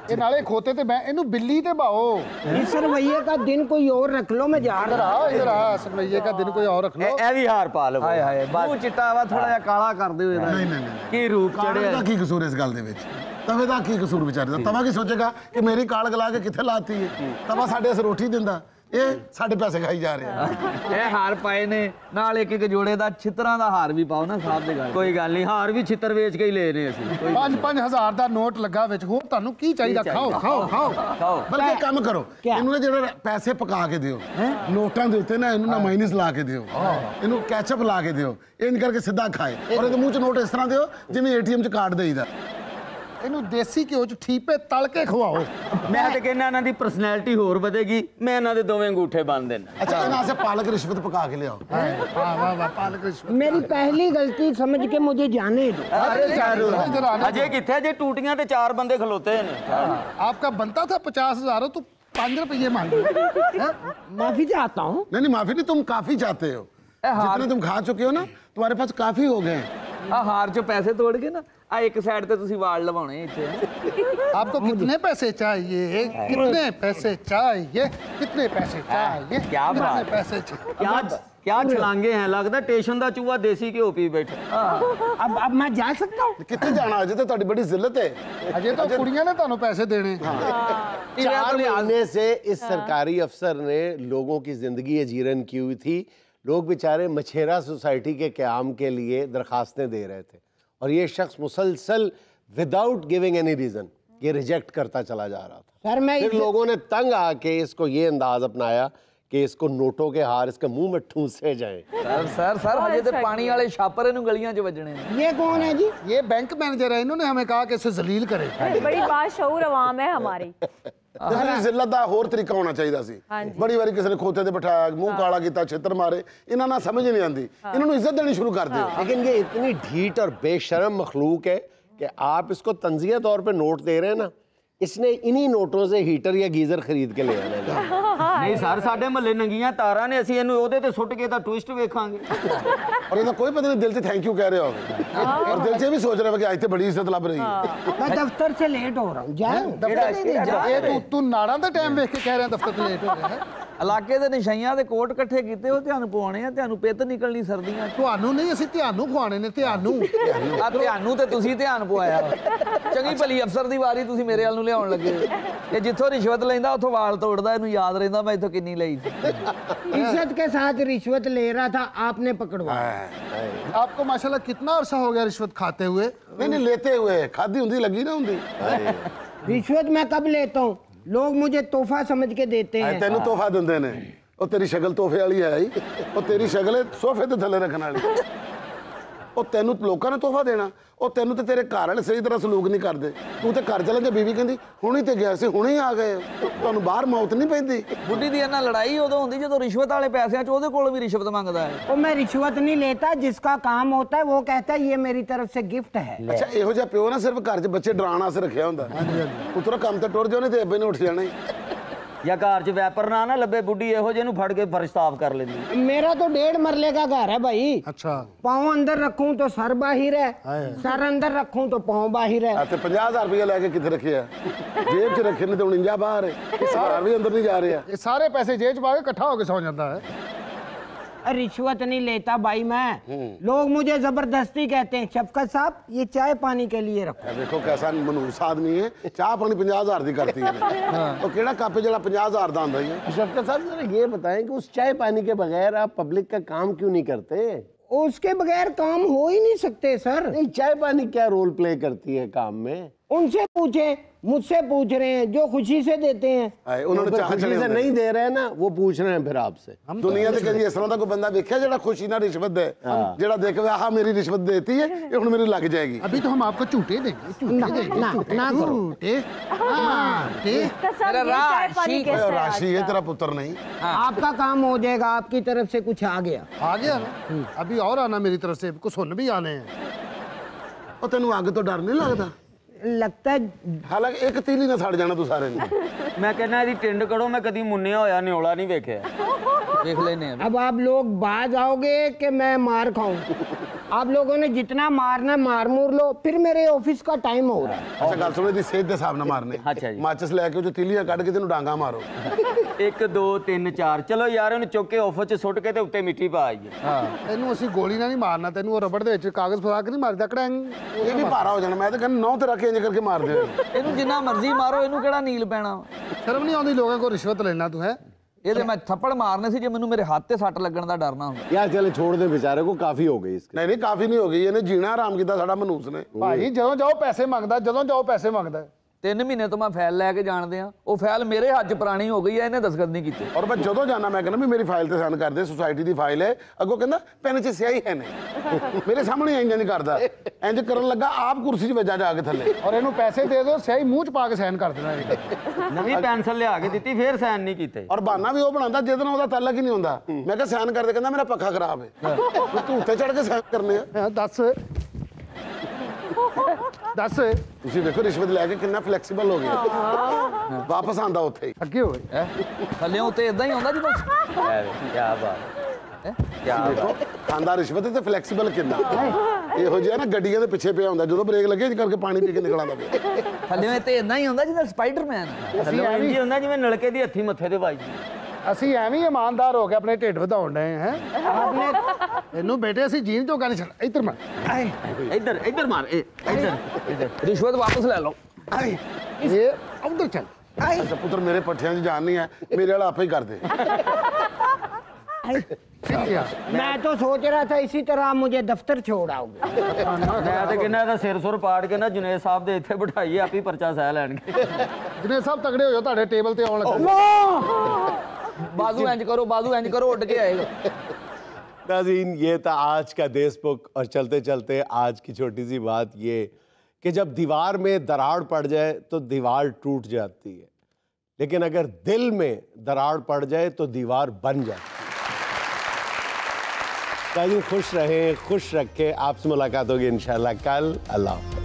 ਇਹ ਨਾਲੇ ਖੋਤੇ ਤੇ ਮੈਂ ਇਹਨੂੰ ਬਿੱਲੀ ਤੇ ਭਾਓ। इस रवैये का दिन कोई और रख लो, मैं जा इधर रहा आ इधर आ सरवैये का दिन कोई और रख लो। ਇਹ ਇਹ ਵੀ ਹਾਰ ਪਾ ਲਵੋ ਹਾਏ ਹਾਏ ਮੂੰਹ ਚਿੱਟਾ ਵਾ ਥੋੜਾ ਜਿਹਾ ਕਾਲਾ ਕਰ ਦਿਓ ਇਹਦਾ ਨਹੀਂ ਨਹੀਂ ਨਹੀਂ ਕੀ ਰੂਪ ਕਾਲੇ ਚੜਿਆ ਦਾ ਕੀ ਕਸੂਰ ਇਸ ਗੱਲ ਦੇ ਵਿੱਚ? ਤਵੇ ਦਾ ਕੀ ਕਸੂਰ ਵਿਚਾਰੇ ਦਾ? ਤਵਾ ਕੀ ਸੋਚੇਗਾ ਕਿ ਮੇਰੀ ਕਾਲ ਗਲਾ ਕੇ ਕਿੱਥੇ ਲਾਤੀ ਹੈ? ਤਵਾ ਸਾਡੇ ਅਸ ਰੋਟੀ ਦਿੰਦਾ, ਇਹ ਸਾਡੇ ਪੈਸੇ ਖਾਈ ਜਾ ਰਿਹਾ। ਇਹ ਹਾਰ ਪਾਏ ਨੇ ਨਾਲ ਇੱਕ ਇੱਕ ਜੋੜੇ ਦਾ ਛਿੱਤਰਾਂ ਦਾ ਹਾਰ ਵੀ ਪਾਓ ਨਾ ਸਾਹਿਬ ਦੇ ਗੱਲ ਕੋਈ ਗੱਲ ਨਹੀਂ, ਹਾਰ ਵੀ ਛਿੱਤਰ ਵੇਚ ਕੇ ਹੀ ਲੈ ਨੇ ਅਸੀਂ। ਕੋਈ ਪੰਜ ਪੰਜ ਹਜ਼ਾਰ ਦਾ ਨੋਟ ਲੱਗਾ ਵਿੱਚ, ਹੋਰ ਤੁਹਾਨੂੰ ਕੀ ਚਾਹੀਦਾ? ਖਾਓ ਖਾਓ ਖਾਓ। ਖਾਓ। ਬਲਕਿ ਇੱਕ ਕੰਮ ਕਰੋ, ਇਹਨੂੰ ਨਾ ਜਿਹੜੇ ਪੈਸੇ ਪਕਾ ਕੇ ਦਿਓ ਨੋਟਾਂ ਦੇ ਉੱਤੇ ਨਾ, ਇਹਨੂੰ ਨਾ ਮਾਈਨਸ ਲਾ ਕੇ ਦਿਓ, ਇਹਨੂੰ ਕੈਚਅਪ ਲਾ ਕੇ ਦਿਓ, ਇੰਜ ਕਰਕੇ ਸਿੱਧਾ ਖਾਏ, ਔਰ ਇਹਦੇ ਮੂੰਹ 'ਚ ਨੋਟ ਇਸ ਤਰ੍ਹਾਂ ਦਿਓ ਜਿਵੇਂ ਏਟੀਐਮ 'ਚ ਕਾਰਡ ਦੇਈਦਾ। ਇਹਨੂੰ ਦੇਸੀ ਘਿਓ 'ਚ ਠੀਪੇ ਤਲ ਕੇ ਖਵਾਓ। ਮੈਂ ਤੇ ਕਹਿੰਦਾ ਇਹਨਾਂ ਦੀ ਪਰਸਨੈਲਿਟੀ ਹੋਰ ਵਧੇਗੀ, ਮੈਂ ਇਹਨਾਂ ਦੇ ਦੋਵੇਂ ਅੰਗੂਠੇ ਬੰਨ ਦੇਣਾ। अच्छा यहाँ से पालक रिश्वत पका के ले आओ। वाह वाह वाह पालक रिश्वत। मेरी पहली गलती समझ के मुझे जाने दो। अरे इधर आना। ਅਜੇ ਕਿੱਥੇ ਜੇ ਟੂਟੀਆਂ ਤੇ ਚਾਰ ਬੰਦੇ ਖਲੋਤੇ ਨੇ। आपका बनता था पचास हजार तो पाँच रुपये मांगे। माफी चाहता हूँ। नहीं नहीं माफी नहीं, तुम काफी चाहते हो, जितने तुम खा चुके हो ना तुम्हारे पास काफी हो गए हैं। ਆ ਹਾਰ ਚੋਂ ਪੈਸੇ ਤੋੜ ਕੇ ਨਾ ਆ ਇੱਕ ਸਾਈਡ ਤੇ ਤੁਸੀਂ ਵਾਲ ਲਵਾਉਣੇ ਇੱਥੇ आपको कितने पैसे चाहिए? कितने पैसे चाहिए? कितने पैसे चाहिए? क्या कितने बात? पैसे चाहिए? ਕਿਆ ਕਿਆ ਛਲਾਂਗੇ ਹੈ, ਲੱਗਦਾ ਟੇਸ਼ਨ ਦਾ ਚੂਹਾ ਦੇਸੀ ਘਿਓ ਪੀ ਬੈਠਾ। अब अब मैं जा सकता हूँ। कितने जाना अजय तो ਤੁਹਾਡੀ बड़ी जिल्लत है। अजय तो कुड़ियां ने ਤੁਹਾਨੂੰ पैसे देने। चार महीने से इस सरकारी अफसर ने लोगों की जिंदगी अजीरन की हुई थी। लोग बेचारे मछेरा सोसाइटी के क़याम के लिए दरखास्तें दे रहे थे और ये शख्स मुसलसल विदाउट गिविंग एनी रीज़न ये रिजेक्ट करता चला जा रहा था। सर मैं फिर लोगों ने तंग आके इसको ये अंदाज अपनाया कि इसको नोटों के हार इसके मुंह में ठूंसे जाएं। ਸਰ ਸਰ ਸਰ ਹਜੇ ਤੇ ਪਾਣੀ ਵਾਲੇ ਛਾਪਰ ਇਹਨੂੰ ਗਲੀਆਂ 'ਚ ਵੱਜਣੇ ਨੇ। ये कौन है जी? ये बैंक मैनेजर है, इन्होंने हमें कहा कि इसे जलील करे। बड़ी बाशऊर अवाम है हमारी। ਤੇ ਫਿਰ ਜ਼ਿਲਤ ਦਾ ਹੋਰ ਤਰੀਕਾ ਹੋਣਾ ਚਾਹੀਦਾ ਸੀ। ਬੜੀ ਵਾਰੀ ਕਿਸੇ ਨੇ ਖੋਤੇ ਤੇ ਬਿਠਾਇਆ, ਮੂੰਹ ਕਾਲਾ ਕੀਤਾ, ਛਿੱਤਰ ਮਾਰੇ, ਇਹਨਾਂ ਨਾਲ ਸਮਝ ਨਹੀਂ ਆਉਂਦੀ, ਇਹਨਾਂ ਨੂੰ ਇੱਜ਼ਤ ਦੇਣੀ ਸ਼ੁਰੂ ਕਰ ਦਿਓ। लेकिन ये इतनी ढीठ और बेशरम मखलूक है कि आप इसको तंजिया तौर पे नोट दे रहे हैं ना, इसने इन्हीं नोटों से हीटर या गीजर खरीद के ले आना है। ਨਹੀਂ ਸਰ, ਸਾਡੇ ਮਹੱਲੇ ਨੰਗੀਆਂ ਤਾਰਾਂ ਨੇ, ਅਸੀਂ ਇਹਨੂੰ ਉਹਦੇ ਤੇ ਸੁੱਟ ਕੇ ਤਾਂ ਟਵਿਸਟ ਵੇਖਾਂਗੇ। और ਇਹਦਾ ਕੋਈ ਪਤਾ ਨਹੀਂ ਦਿਲ 'ਚ ਥੈਂਕ ਯੂ ਕਹਿ ਰਿਹਾ ਹੋਵੇ, ਔਰ ਦਿਲ 'ਚ ਇਹ ਵੀ ਸੋਚ ਰਿਹਾ ਕਿ ਅੱਜ ਤੇ ਬੜੀ ਇੱਜ਼ਤ ਲੱਭ ਰਹੀ ਹੈ। मैं दफ्तर से लेट हो रहा हूँ। जाओ। ये तू तू नाड़ा ਦਾ ਟਾਈਮ ਵੇਖ ਕੇ ਕਹਿ ਰਿਹਾ ਦਫ਼ਤਰ ਤੇ ਲੇਟ ਹੋ ਗਿਆ ਹੈ। ਇਲਾਕੇ ਦੇ ਨਿਸ਼ਾਈਆਂ ਦੇ ਕੋਟ ਇਕੱਠੇ ਕੀਤੇ ਉਹ ਤੁਹਾਨੂੰ ਪਵਾਉਣੇ ਆ, ਤੁਹਾਨੂੰ ਪਿੱਤ ਨਿਕਲਣੀ ਸਰਦੀਆਂ 'ਚ। ਤੁਹਾਨੂੰ ਨਹੀਂ, ਅਸੀਂ ਧਿਆਨ ਖਵਾਣੇ ਨੇ, ਧਿਆਨ ਆ ਤੁਹਾਨੂੰ ਤੇ ਤੁਸੀਂ ਧਿਆਨ ਪਵਾਇਆ ਚੰਗੀ ਭਲੀ ਅਫਸਰ ਦੀ ਵਾਰੀ ਤੁਸੀਂ ਮੇਰੇ ਵੱਲ ਨੂੰ ਲਿਆਉਣ ਲੱਗੇ। ਇਹ ਜਿੱਥੋਂ ਰਿਸ਼ਵਤ ਲੈਂਦਾ ਉੱਥੋਂ ਵਾਲ ਤੋੜਦਾ, ਇਹਨੂੰ ਯਾਦ ਰਹਿੰਦਾ ਮੈਂ ਇੱਥੋਂ ਕਿੰਨੀ ਲਈ ਸੀ। इज्जत के साथ रिश्वत ले रहा था, आपने पकड़वाया। आपको माशाल्लाह कितना अरसा हो गया रिश्वत खाते हुए? नहीं नहीं लेते हुए खादी ਹੁੰਦੀ ਲੱਗੀ ਨਾ ਹੁੰਦੀ। रिश्वत मैं कब लेता हूँ? लोग मुझे तोहफा समझ के देते हैं। ਤੈਨੂੰ ਤੋਹਫਾ ਦਿੰਦੇ ਨੇ, ਉਹ ਤੇਰੀ ਸ਼ਕਲ ਤੋਹਫੇ ਵਾਲੀ ਹੈ ਹੀ, ਉਹ ਤੇਰੀ ਸ਼ਕਲ ਹੈ ਸੋਫੇ ਤੇ ਥੱਲੇ ਰੱਖਣ ਵਾਲੀ। ਉਹ ਤੈਨੂੰ ਲੋਕਾਂ ਨੇ ਤੋਹਫਾ ਦੇਣਾ, ਉਹ ਤੈਨੂੰ ਤੇ ਤੇਰੇ ਘਰ ਵਾਲੇ ਸਹੀ ਤਰ੍ਹਾਂ ਸਲੂਕ ਨਹੀਂ ਕਰਦੇ। ਤੂੰ ਤੇ ਘਰ ਚਲਾ ਕੇ ਬੀਵੀ ਕਹਿੰਦੀ ਹੁਣੀ ਤੇ ਗਿਆ ਸੀ, ਹੁਣੇ ਆ ਗਏ, ਤੁਹਾਨੂੰ ਬਾਹਰ ਮੌਤ ਨਹੀਂ ਪੈਂਦੀ। ਬੁੱਢੀ ਦੀ ਇਹਨਾਂ ਲੜਾਈ ਉਦੋਂ ਹੁੰਦੀ ਜਦੋਂ ਰਿਸ਼ਵਤ ਵਾਲੇ ਪੈਸਿਆਂ 'ਚ ਉਹਦੇ ਕੋਲ ਵੀ ਰਿਸ਼ਵਤ ਮੰਗਦਾ ਹੈ। तो मैं रिश्वत नहीं लेता, जिसका काम होता है वो कहता है ये मेरी तरफ से गिफ्ट है। ਅੱਛਾ ਇਹੋ ਜਿਹਾ ਪਿਓ ਨਾ ਸਿਰਫ ਘਰ 'ਚ ਬੱਚੇ ਡਰਾਉਣ ਵਾਸਤੇ ਰੱਖਿਆ ਹੁੰਦਾ। ਪੁੱਤਰਾ ਕੰਮ ਤੇ ਟੁਰ ਜਾਓ, ਨਹੀਂ ਤੇ ਅੱਬੇ ਨੇ ਉੱਠ ਜਾਣਾ ਹੀ। ਜਾਂ ਘਰ 'ਚ ਵੈਪਰ ਨਾ ਨਾ ਲੱਭੇ, ਬੁੱਢੀ ਇਹੋ ਜਿਹੇ ਨੂੰ ਫੜ ਕੇ ਫਰਸ਼ ਸਾਫ਼ ਕਰ ਲੈਂਦੀ। मेरा तो डेढ़ मरले का घर है भाई। अच्छा पाँव अंदर रखूं तो सर बाहिर है, सर अंदर रखूं तो पाँव बाहिर है। ਆ ਤੇ ਪੰਜਾਹ ਹਜ਼ਾਰ ਰੁਪਏ ਲੈ ਕੇ ਕਿੱਥੇ ਰੱਖਿਆ? ਜੇਬ 'ਚ ਰੱਖੇ ਨੇ ਤੇ ਹੁਣ ਇੰਜਾ ਬਾਹਰ ਹੈ, ਸਾਰ ਵੀ ਅੰਦਰ ਨਹੀਂ ਜਾ ਰਿਹਾ। ये सारे पैसे जेब च पा के इकट्ठा होके सो जाता है। रिश्वत नहीं लेता भाई मैं। लोग मुझे जबरदस्ती कहते हैं शफकत साहब ये चाय पानी के लिए रखो। ਇਹ ਦੇਖੋ ਕੈਸਾ ਮਨੂਸ ਆਦਮੀ ਹੈ, ਚਾਹ ਪਾਣੀ ਪੰਜਾਹ ਹਜ਼ਾਰ ਦੀ ਕਰਤੀ ਹੈ। ਉਹ ਕਿਹੜਾ ਕੱਪ ਜਿਹੜਾ ਪੰਜਾਹ ਹਜ਼ਾਰ ਦਾ ਹੁੰਦਾ ਹੀ ਹੈ। शफकत साहब जरा ये बताएं कि उस चाय पानी के बगैर आप पब्लिक का काम क्यों नहीं करते? उसके बगैर काम हो ही नहीं सकते सर। नहीं, चाय पानी क्या रोल प्ले करती है काम में? उनसे पूछे, मुझसे पूछ रहे हैं जो खुशी से देते हैं। ਹਾਏ, ਉਹਨਾਂ ਨੂੰ पर ਚਾਹ खुशी ਚੜੇ से ਹੁੰਦੇ। नहीं दे रहे हैं ना, वो पूछ रहे हैं फिर आपसे। ਦੁਨੀਆ ਤੇ ਕਦੀ ਇਸ ਤਰ੍ਹਾਂ ਦਾ ਕੋਈ ਬੰਦਾ ਵੇਖਿਆ ਜਿਹੜਾ ਖੁਸ਼ੀ ਨਾਲ ਰਿਸ਼ਵਤ ਦੇ, ਜਿਹੜਾ ਦੇਖਵੇ ਆਹ ਮੇਰੀ ਰਿਸ਼ਵਤ ਦੇਤੀ ਹੈ, ਇਹ ਹੁਣ ਮੇਰੀ ਲੱਗ ਜਾਏਗੀ। अभी तो हम आपको झूठे देंगे, झूठे देंगे, ना, झूठे, ना करो। झूठे, हाँ, झूठे। कसम मेरा ये चाय पानी राशि- कैसे ਓਏ आ ਰਾਸ਼ੀ गया? ਹੈ ਤੇਰਾ ਪੁੱਤਰ ਨਹੀਂ। आपका काम हो जाएगा, आपकी तरफ से कुछ आ गया। आ गया ना, अभी और आना मेरी तरफ से, कुछ सुन भी आने हैं। ਉਹ ਤੈਨੂੰ ਅੱਗ ਤੋਂ ਡਰ ਨਹੀਂ ਲੱਗਦਾ? लगता है ਹਾਲਾਂਕਿ ਇੱਕ ਤੀਲੀ ਨਾਲ ਸੜ ਜਾਣਾ ਤੂੰ ਸਾਰੇ ਨੇ। ਮੈਂ ਕਹਿੰਦਾ ਇਹਦੀ ਟਿੰਡ ਕੜੋ, ਮੈਂ ਕਦੀ ਮੁੰਨਿਆ ਹੋਇਆ ਨਿਓਲਾ ਨਹੀਂ ਵੇਖਿਆ। ਵੇਖ ਲੈਨੇ ਆ। अब आप लोग बाज आओगे कि मैं मार खाऊं? आप लोगों ने जितना मारना मार मूर लो, फिर मेरे ऑफिस का टाइम हो रहा है। ਅੱਛਾ ਗੱਲ ਸੁਣੋ, ਦੀ ਸਿਹਤ ਦੇ ਹਿਸਾਬ ਨਾਲ ਮਾਰਨੇ। ਅੱਛਾ ਜੀ। ਮਾਚਸ ਲੈ ਕੇ ਉਹ 'ਚੋਂ ਤਿੱਲੀਆਂ ਕੱਢ ਕੇ ਤੈਨੂੰ ਡਾਂਗਾ ਮਾਰੋ। ਇੱਕ ਦੋ ਤਿੰਨ ਚਾਰ, ਚਲੋ ਯਾਰ ਇਹਨੂੰ ਚੁੱਕ ਕੇ ਆਫਿਸ 'ਚ ਸੁੱਟ ਕੇ ਤੇ ਉੱਤੇ ਮਿੱਟੀ ਪਾ ਆਈਏ। ਹਾਂ ਇਹਨੂੰ ਅਸੀਂ ਗੋਲੀ ਨਾਲ ਨਹੀਂ ਮਾਰਨਾ, ਤੈਨੂੰ ਉਹ ਰਬੜ ਦੇ ਵਿੱਚ ਕਾਗਜ਼ ਫਸਾ ਕੇ ਨਹੀਂ ਮਾਰਦਾ ਕੜਾਂਗ। ਇਹ ਵੀ ਭਾਰਾ ਹੋ ਜਾਣਾ, ਮੈਂ ਤਾਂ ਕਹਿੰਦਾ ਨੌ ਤੇ ਰੱਖ ਕੇ ਇੰਜ ਕਰਕੇ ਮਾਰ ਦੇ। ਇਹਨੂੰ ਜਿੰਨਾ ਮਰਜ਼ੀ ਮਾਰੋ, ਇਹਨੂੰ ਕਿਹੜਾ ਨੀਲ ਪੈਣਾ। ਸ਼ਰਮ ਨਹੀਂ ਆਉਂਦੀ ਲੋਕਾਂ ਕੋਲ ਰਿਸ਼ਵਤ ਲੈਣਾ ਤੂੰ ਹੈ। ਇਹਦੇ ਮੈਂ ਥੱਪੜ ਮਾਰਨੇ ਸੀ ਜੇ ਮੈਨੂੰ ਮੇਰੇ ਹੱਥ ਤੇ ਸੱਟ ਲੱਗਣ ਦਾ ਡਰ ਨਾ ਹੁੰਦਾ। यार चले छोड़ दे बेचारे को, काफी हो गई इसकी। ਨਹੀਂ ਨਹੀਂ ਕਾਫੀ ਨਹੀਂ ਹੋ ਗਈ, ਇਹਨੇ ਜੀਣਾ ਆਰਾਮ ਕੀਤਾ ਸਾਡਾ ਮਨੂਸ ਨੇ। ਭਾਈ ਜਦੋਂ ਜਾਓ ਪੈਸੇ ਮੰਗਦਾ, ਜਦੋਂ ਜਾਓ ਪੈਸੇ ਮੰਗਦਾ। ਤਿੰਨ ਮਹੀਨੇ ਤੋਂ ਮੈਂ ਫਾਈਲ ਲੈ ਕੇ ਜਾਣਦੇ ਆ, ਉਹ ਫਾਈਲ ਮੇਰੇ ਹੱਥ 'ਚ ਪੁਰਾਣੀ ਹੋ ਗਈ ਹੈ, ਇਹਨੇ ਦਸਤਖਤ ਨਹੀਂ ਕੀਤੇ। ਔਰ ਮੈਂ ਜਦੋਂ ਜਾਣਾ ਮੈਂ ਕਹਿੰਦਾ ਵੀ ਮੇਰੀ ਫਾਈਲ ਤੇ ਸਾਈਨ ਕਰ ਦੇ, ਸੁਸਾਇਟੀ ਦੀ ਫਾਈਲ ਹੈ। ਅੱਗੋਂ ਕਹਿੰਦਾ ਪੈਨ 'ਚ ਸਿਆਹੀ ਹੈ ਨਹੀਂ। ਮੇਰੇ ਸਾਹਮਣੇ ਇੰਜ ਨਹੀਂ ਕਰਦਾ, ਇੰਜ ਕਰਨ ਲੱਗਾ ਆਪ ਕੁਰਸੀ 'ਚ ਵੱਜਾ ਜਾ ਕੇ ਥੱਲੇ। ਔਰ ਇਹਨੂੰ ਪੈਸੇ ਦੇ ਦਿਓ, ਸਿਆਹੀ ਮੂੰਹ 'ਚ ਪਾ ਕੇ ਸਾਈਨ ਕਰ ਦੇਣਾ ਇਹ। ਨਵੀਂ ਪੈਨਸਲ ਲਿਆ ਕੇ ਦਿੱਤੀ, ਫੇਰ ਸਾਈਨ ਨਹੀਂ ਕੀਤੇ। ਔਰ ਬਹਾਨਾ ਵੀ ਉਹ ਬਣਾਉਂਦਾ ਜਿਹਦੇ ਨਾਲ ਉਹਦਾ ਤਾਲੁਕ ਹੀ ਨਹੀਂ ਹੁੰਦਾ। ਮੈਂ ਕਿਹਾ ਸਾਈਨ ਕਰਦੇ, ਕਹਿੰਦਾ ਮੇਰਾ ਪੱਖਾ ਖਰਾਬ ਹੈ। ਤੂੰ ਉੱਤੇ ਚੜ ਕੇ ਸਾਈਨ ਕਰਨੇ ਆ। ਹਾਂ, ਦੱਸ ਦੱਸ ਤੁਸੀਂ ਵੇਖੋ ਰਿਸ਼ਵਤ ਲੈ ਕੇ ਕਿੰਨਾ ਫਲੈਕਸੀਬਲ ਹੋ ਗਿਆ, ਵਾਪਸ ਆਂਦਾ ਉੱਥੇ ਹੀ। ਅੱਗੇ ਹੋਏ ਥੱਲੇ ਉੱਤੇ ਇਦਾਂ ਹੀ ਆਉਂਦਾ ਜਦੋਂ। ਕੀ ਬਾਤ, ਕੀ ਦੇਖੋ ਖਾਂਦਾ ਰਿਸ਼ਵਤ ਤੇ ਫਲੈਕਸੀਬਲ ਕਿੰਨਾ। ਇਹੋ ਜਿਹਾ ਨਾ ਗੱਡੀਆਂ ਦੇ ਪਿੱਛੇ ਪਿਆ ਹੁੰਦਾ, ਜਦੋਂ ਬ੍ਰੇਕ ਲੱਗੇ ਇੰਜ ਕਰਕੇ ਪਾਣੀ ਪੀ ਕੇ ਨਿਕਲ ਆਉਂਦਾ ਪਿਆ। ਥੱਲੇ ਉੱਤੇ ਇਦਾਂ ਹੀ ਆਉਂਦਾ ਜਿੱਦਾਂ ਸਪਾਈਡਰਮੈਨ। ਥੱਲੇ ਇੰਜ ਹੀ ਹੁੰਦਾ ਜਿਵੇਂ ਨਲਕੇ ਦੀ ਹੱਥੀ ਮੱਥੇ ਤੇ ਵੱਜਦੀ। ਅਸੀਂ ਐਵੇਂ ਹੀ ਇਮਾਨਦਾਰ ਹੋ ਕੇ ਆਪਣੇ ਢਿੱਡ ਵਧਾਉਣ ਡਏ ਹੈ। ਇਹਨੂੰ ਬੇਟੇ ਅਸੀਂ ਜੀਣ ਜੋਗਾ ਨਹੀਂ ਛੱਡ। ਇੱਧਰ ਮੈਂ ਇੱਧਰ ਇੱਧਰ ਮਾਰ, ਇਹ ਇੱਧਰ ਇੱਧਰ। ਰਿਸ਼ਵਤ ਵਾਪਸ ਲੈ ਲਓ। ਇਹ ਉਧਰ ਚੱਲ। ਅੱਛਾ ਪੁੱਤਰ ਮੇਰੇ ਪੱਠਿਆਂ 'ਚ ਜਾਨ ਨਹੀਂ ਹੈ, ਮੇਰੇ ਵਾਲਾ ਆਪੇ ਹੀ ਕਰਦੇ। मैं तो सोच रहा था इसी तरह आप मुझे दफ्तर छोड़ आओगे। ਮੈਂ ਤਾਂ ਕਹਿੰਦਾ ਇਹਦਾ ਸਿਰ ਸੁਰ ਪਾੜ ਕੇ ਨਾ ਜੁਨੇਦ ਸਾਹਿਬ ਦੇ ਇੱਥੇ ਬਿਠਾਈਏ, ਆਪ ਹੀ ਪਰਚਾ ਸਹਿ ਲੈਣਗੇ। ਜਨੇ ਸਭ ਤਗੜੇ ਹੋ ਜਾਓ, ਤੁਹਾਡੇ ਟੇਬਲ ਤੇ ਆਉਣ ਲੱਗੇ। बाजू इंज करो, बाजू इंज करो, उठ के आएगा। नाज़रीन, ये था आज का देशबुक। और चलते चलते आज की छोटी सी बात ये कि जब दीवार में दरार पड़ जाए तो दीवार टूट जाती है, लेकिन अगर दिल में दरार पड़ जाए तो दीवार बन जाती है। नाज़रीन, खुश रहें, खुश रखें। आपसे मुलाकात होगी इंशाल्लाह कल। अल्लाह हाफ़िज़।